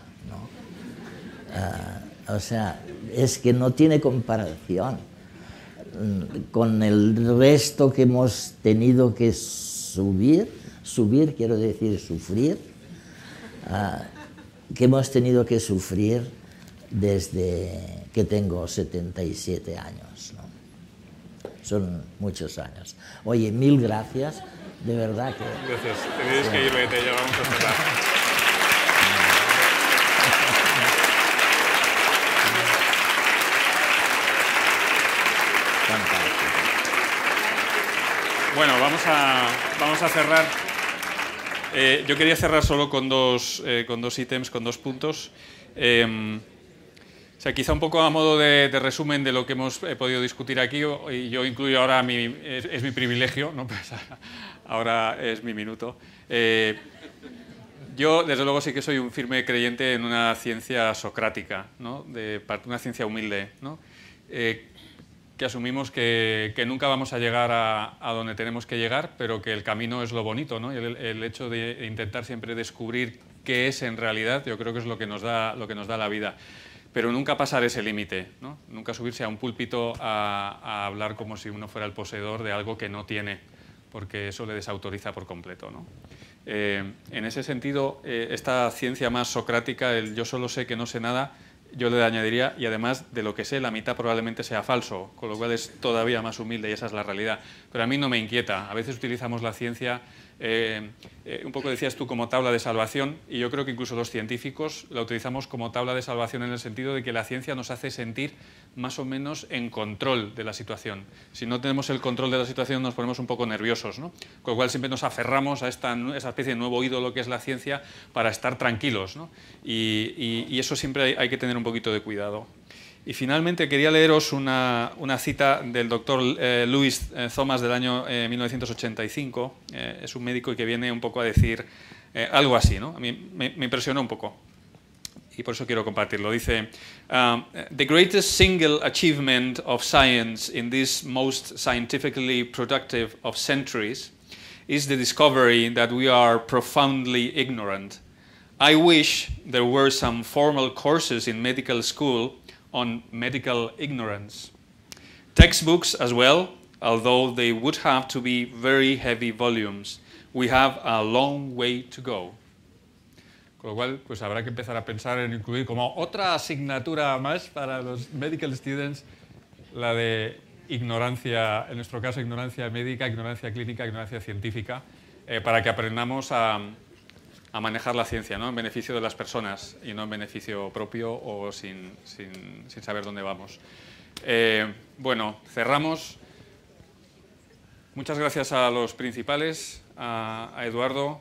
Speaker 4: ¿no? O sea, es que no tiene comparación con el resto que hemos tenido que subir, quiero decir sufrir, que hemos tenido que sufrir desde que tengo 77 años, ¿no? Son muchos años. Oye, 1000 gracias, de verdad que...
Speaker 1: Gracias, te tienes que ir, vete, ya vamos a cerrar. Bueno, vamos a cerrar. Yo quería cerrar solo con dos ítems, con 2 puntos. O sea, quizá un poco a modo de resumen de lo que hemos podido discutir aquí, y yo incluyo ahora, es mi privilegio, ¿no? Pues ahora es mi minuto. Yo, desde luego, sí que soy un firme creyente en una ciencia socrática, ¿no? Una ciencia humilde, ¿no? Que asumimos que nunca vamos a llegar a donde tenemos que llegar, pero que el camino es lo bonito, ¿no? Y el hecho de intentar siempre descubrir qué es en realidad, yo creo que es lo que nos da la vida. Pero nunca pasar ese límite, ¿no? Nunca subirse a un púlpito a hablar como si uno fuera el poseedor de algo que no tiene, porque eso le desautoriza por completo, ¿no? En ese sentido, esta ciencia más socrática, el yo solo sé que no sé nada, yo le añadiría, y además de lo que sé, la mitad probablemente sea falso, con lo cual es todavía más humilde y esa es la realidad. Pero a mí no me inquieta. A veces utilizamos la ciencia, un poco decías tú, como tabla de salvación, y yo creo que incluso los científicos la utilizamos como tabla de salvación en el sentido de que la ciencia nos hace sentir más o menos en control de la situación. Si no tenemos el control de la situación nos ponemos un poco nerviosos, ¿no? Con lo cual siempre nos aferramos a esa especie de nuevo ídolo que es la ciencia para estar tranquilos, ¿no? Y eso siempre hay que tener un poquito de cuidado. Y finalmente quería leeros una cita del doctor Lewis Thomas del año 1985. Es un médico que viene un poco a decir algo así, ¿no? A mí me impresionó un poco y por eso quiero compartirlo. Dice, the greatest single achievement of science in this most scientifically productive of centuries is the discovery that we are profoundly ignorant. I wish there were some formal courses in medical school on medical ignorance. Textbooks as well, although they would have to be very heavy volumes. We have a long way to go. Con lo cual, pues habrá que empezar a pensar en incluir como otra asignatura más para los medical students la de ignorancia, en nuestro caso ignorancia médica, ignorancia clínica, ignorancia científica, para que aprendamos a manejar la ciencia, ¿no? En beneficio de las personas y no en beneficio propio o sin saber dónde vamos. Bueno, cerramos. Muchas gracias a los principales, a Eduardo,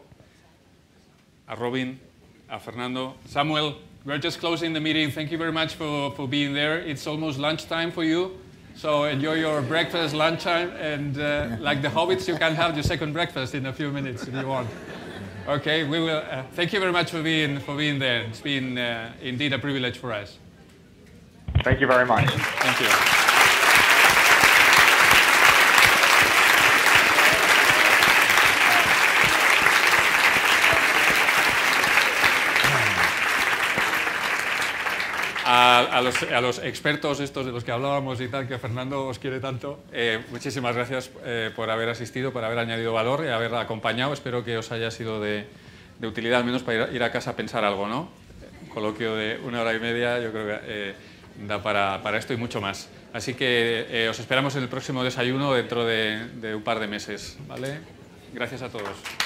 Speaker 1: a Robin, a Fernando. Samuel, we're just closing the meeting. Thank you very much for being there. It's almost lunchtime for you, so enjoy your breakfast, lunchtime, and like the hobbits, you can have your second breakfast in a few minutes if you want. Okay, we will. Thank you very much for being there. It's been indeed a privilege for us.
Speaker 3: Thank you very much.
Speaker 1: Thank you. A los expertos estos de los que hablábamos y tal, que Fernando os quiere tanto, muchísimas gracias por haber asistido, por haber añadido valor y haber acompañado. Espero que os haya sido de utilidad, al menos para ir a casa a pensar algo, ¿no? Un coloquio de 1 hora y media, yo creo que da para esto y mucho más. Así que os esperamos en el próximo desayuno dentro de un par de meses, ¿vale? Gracias a todos.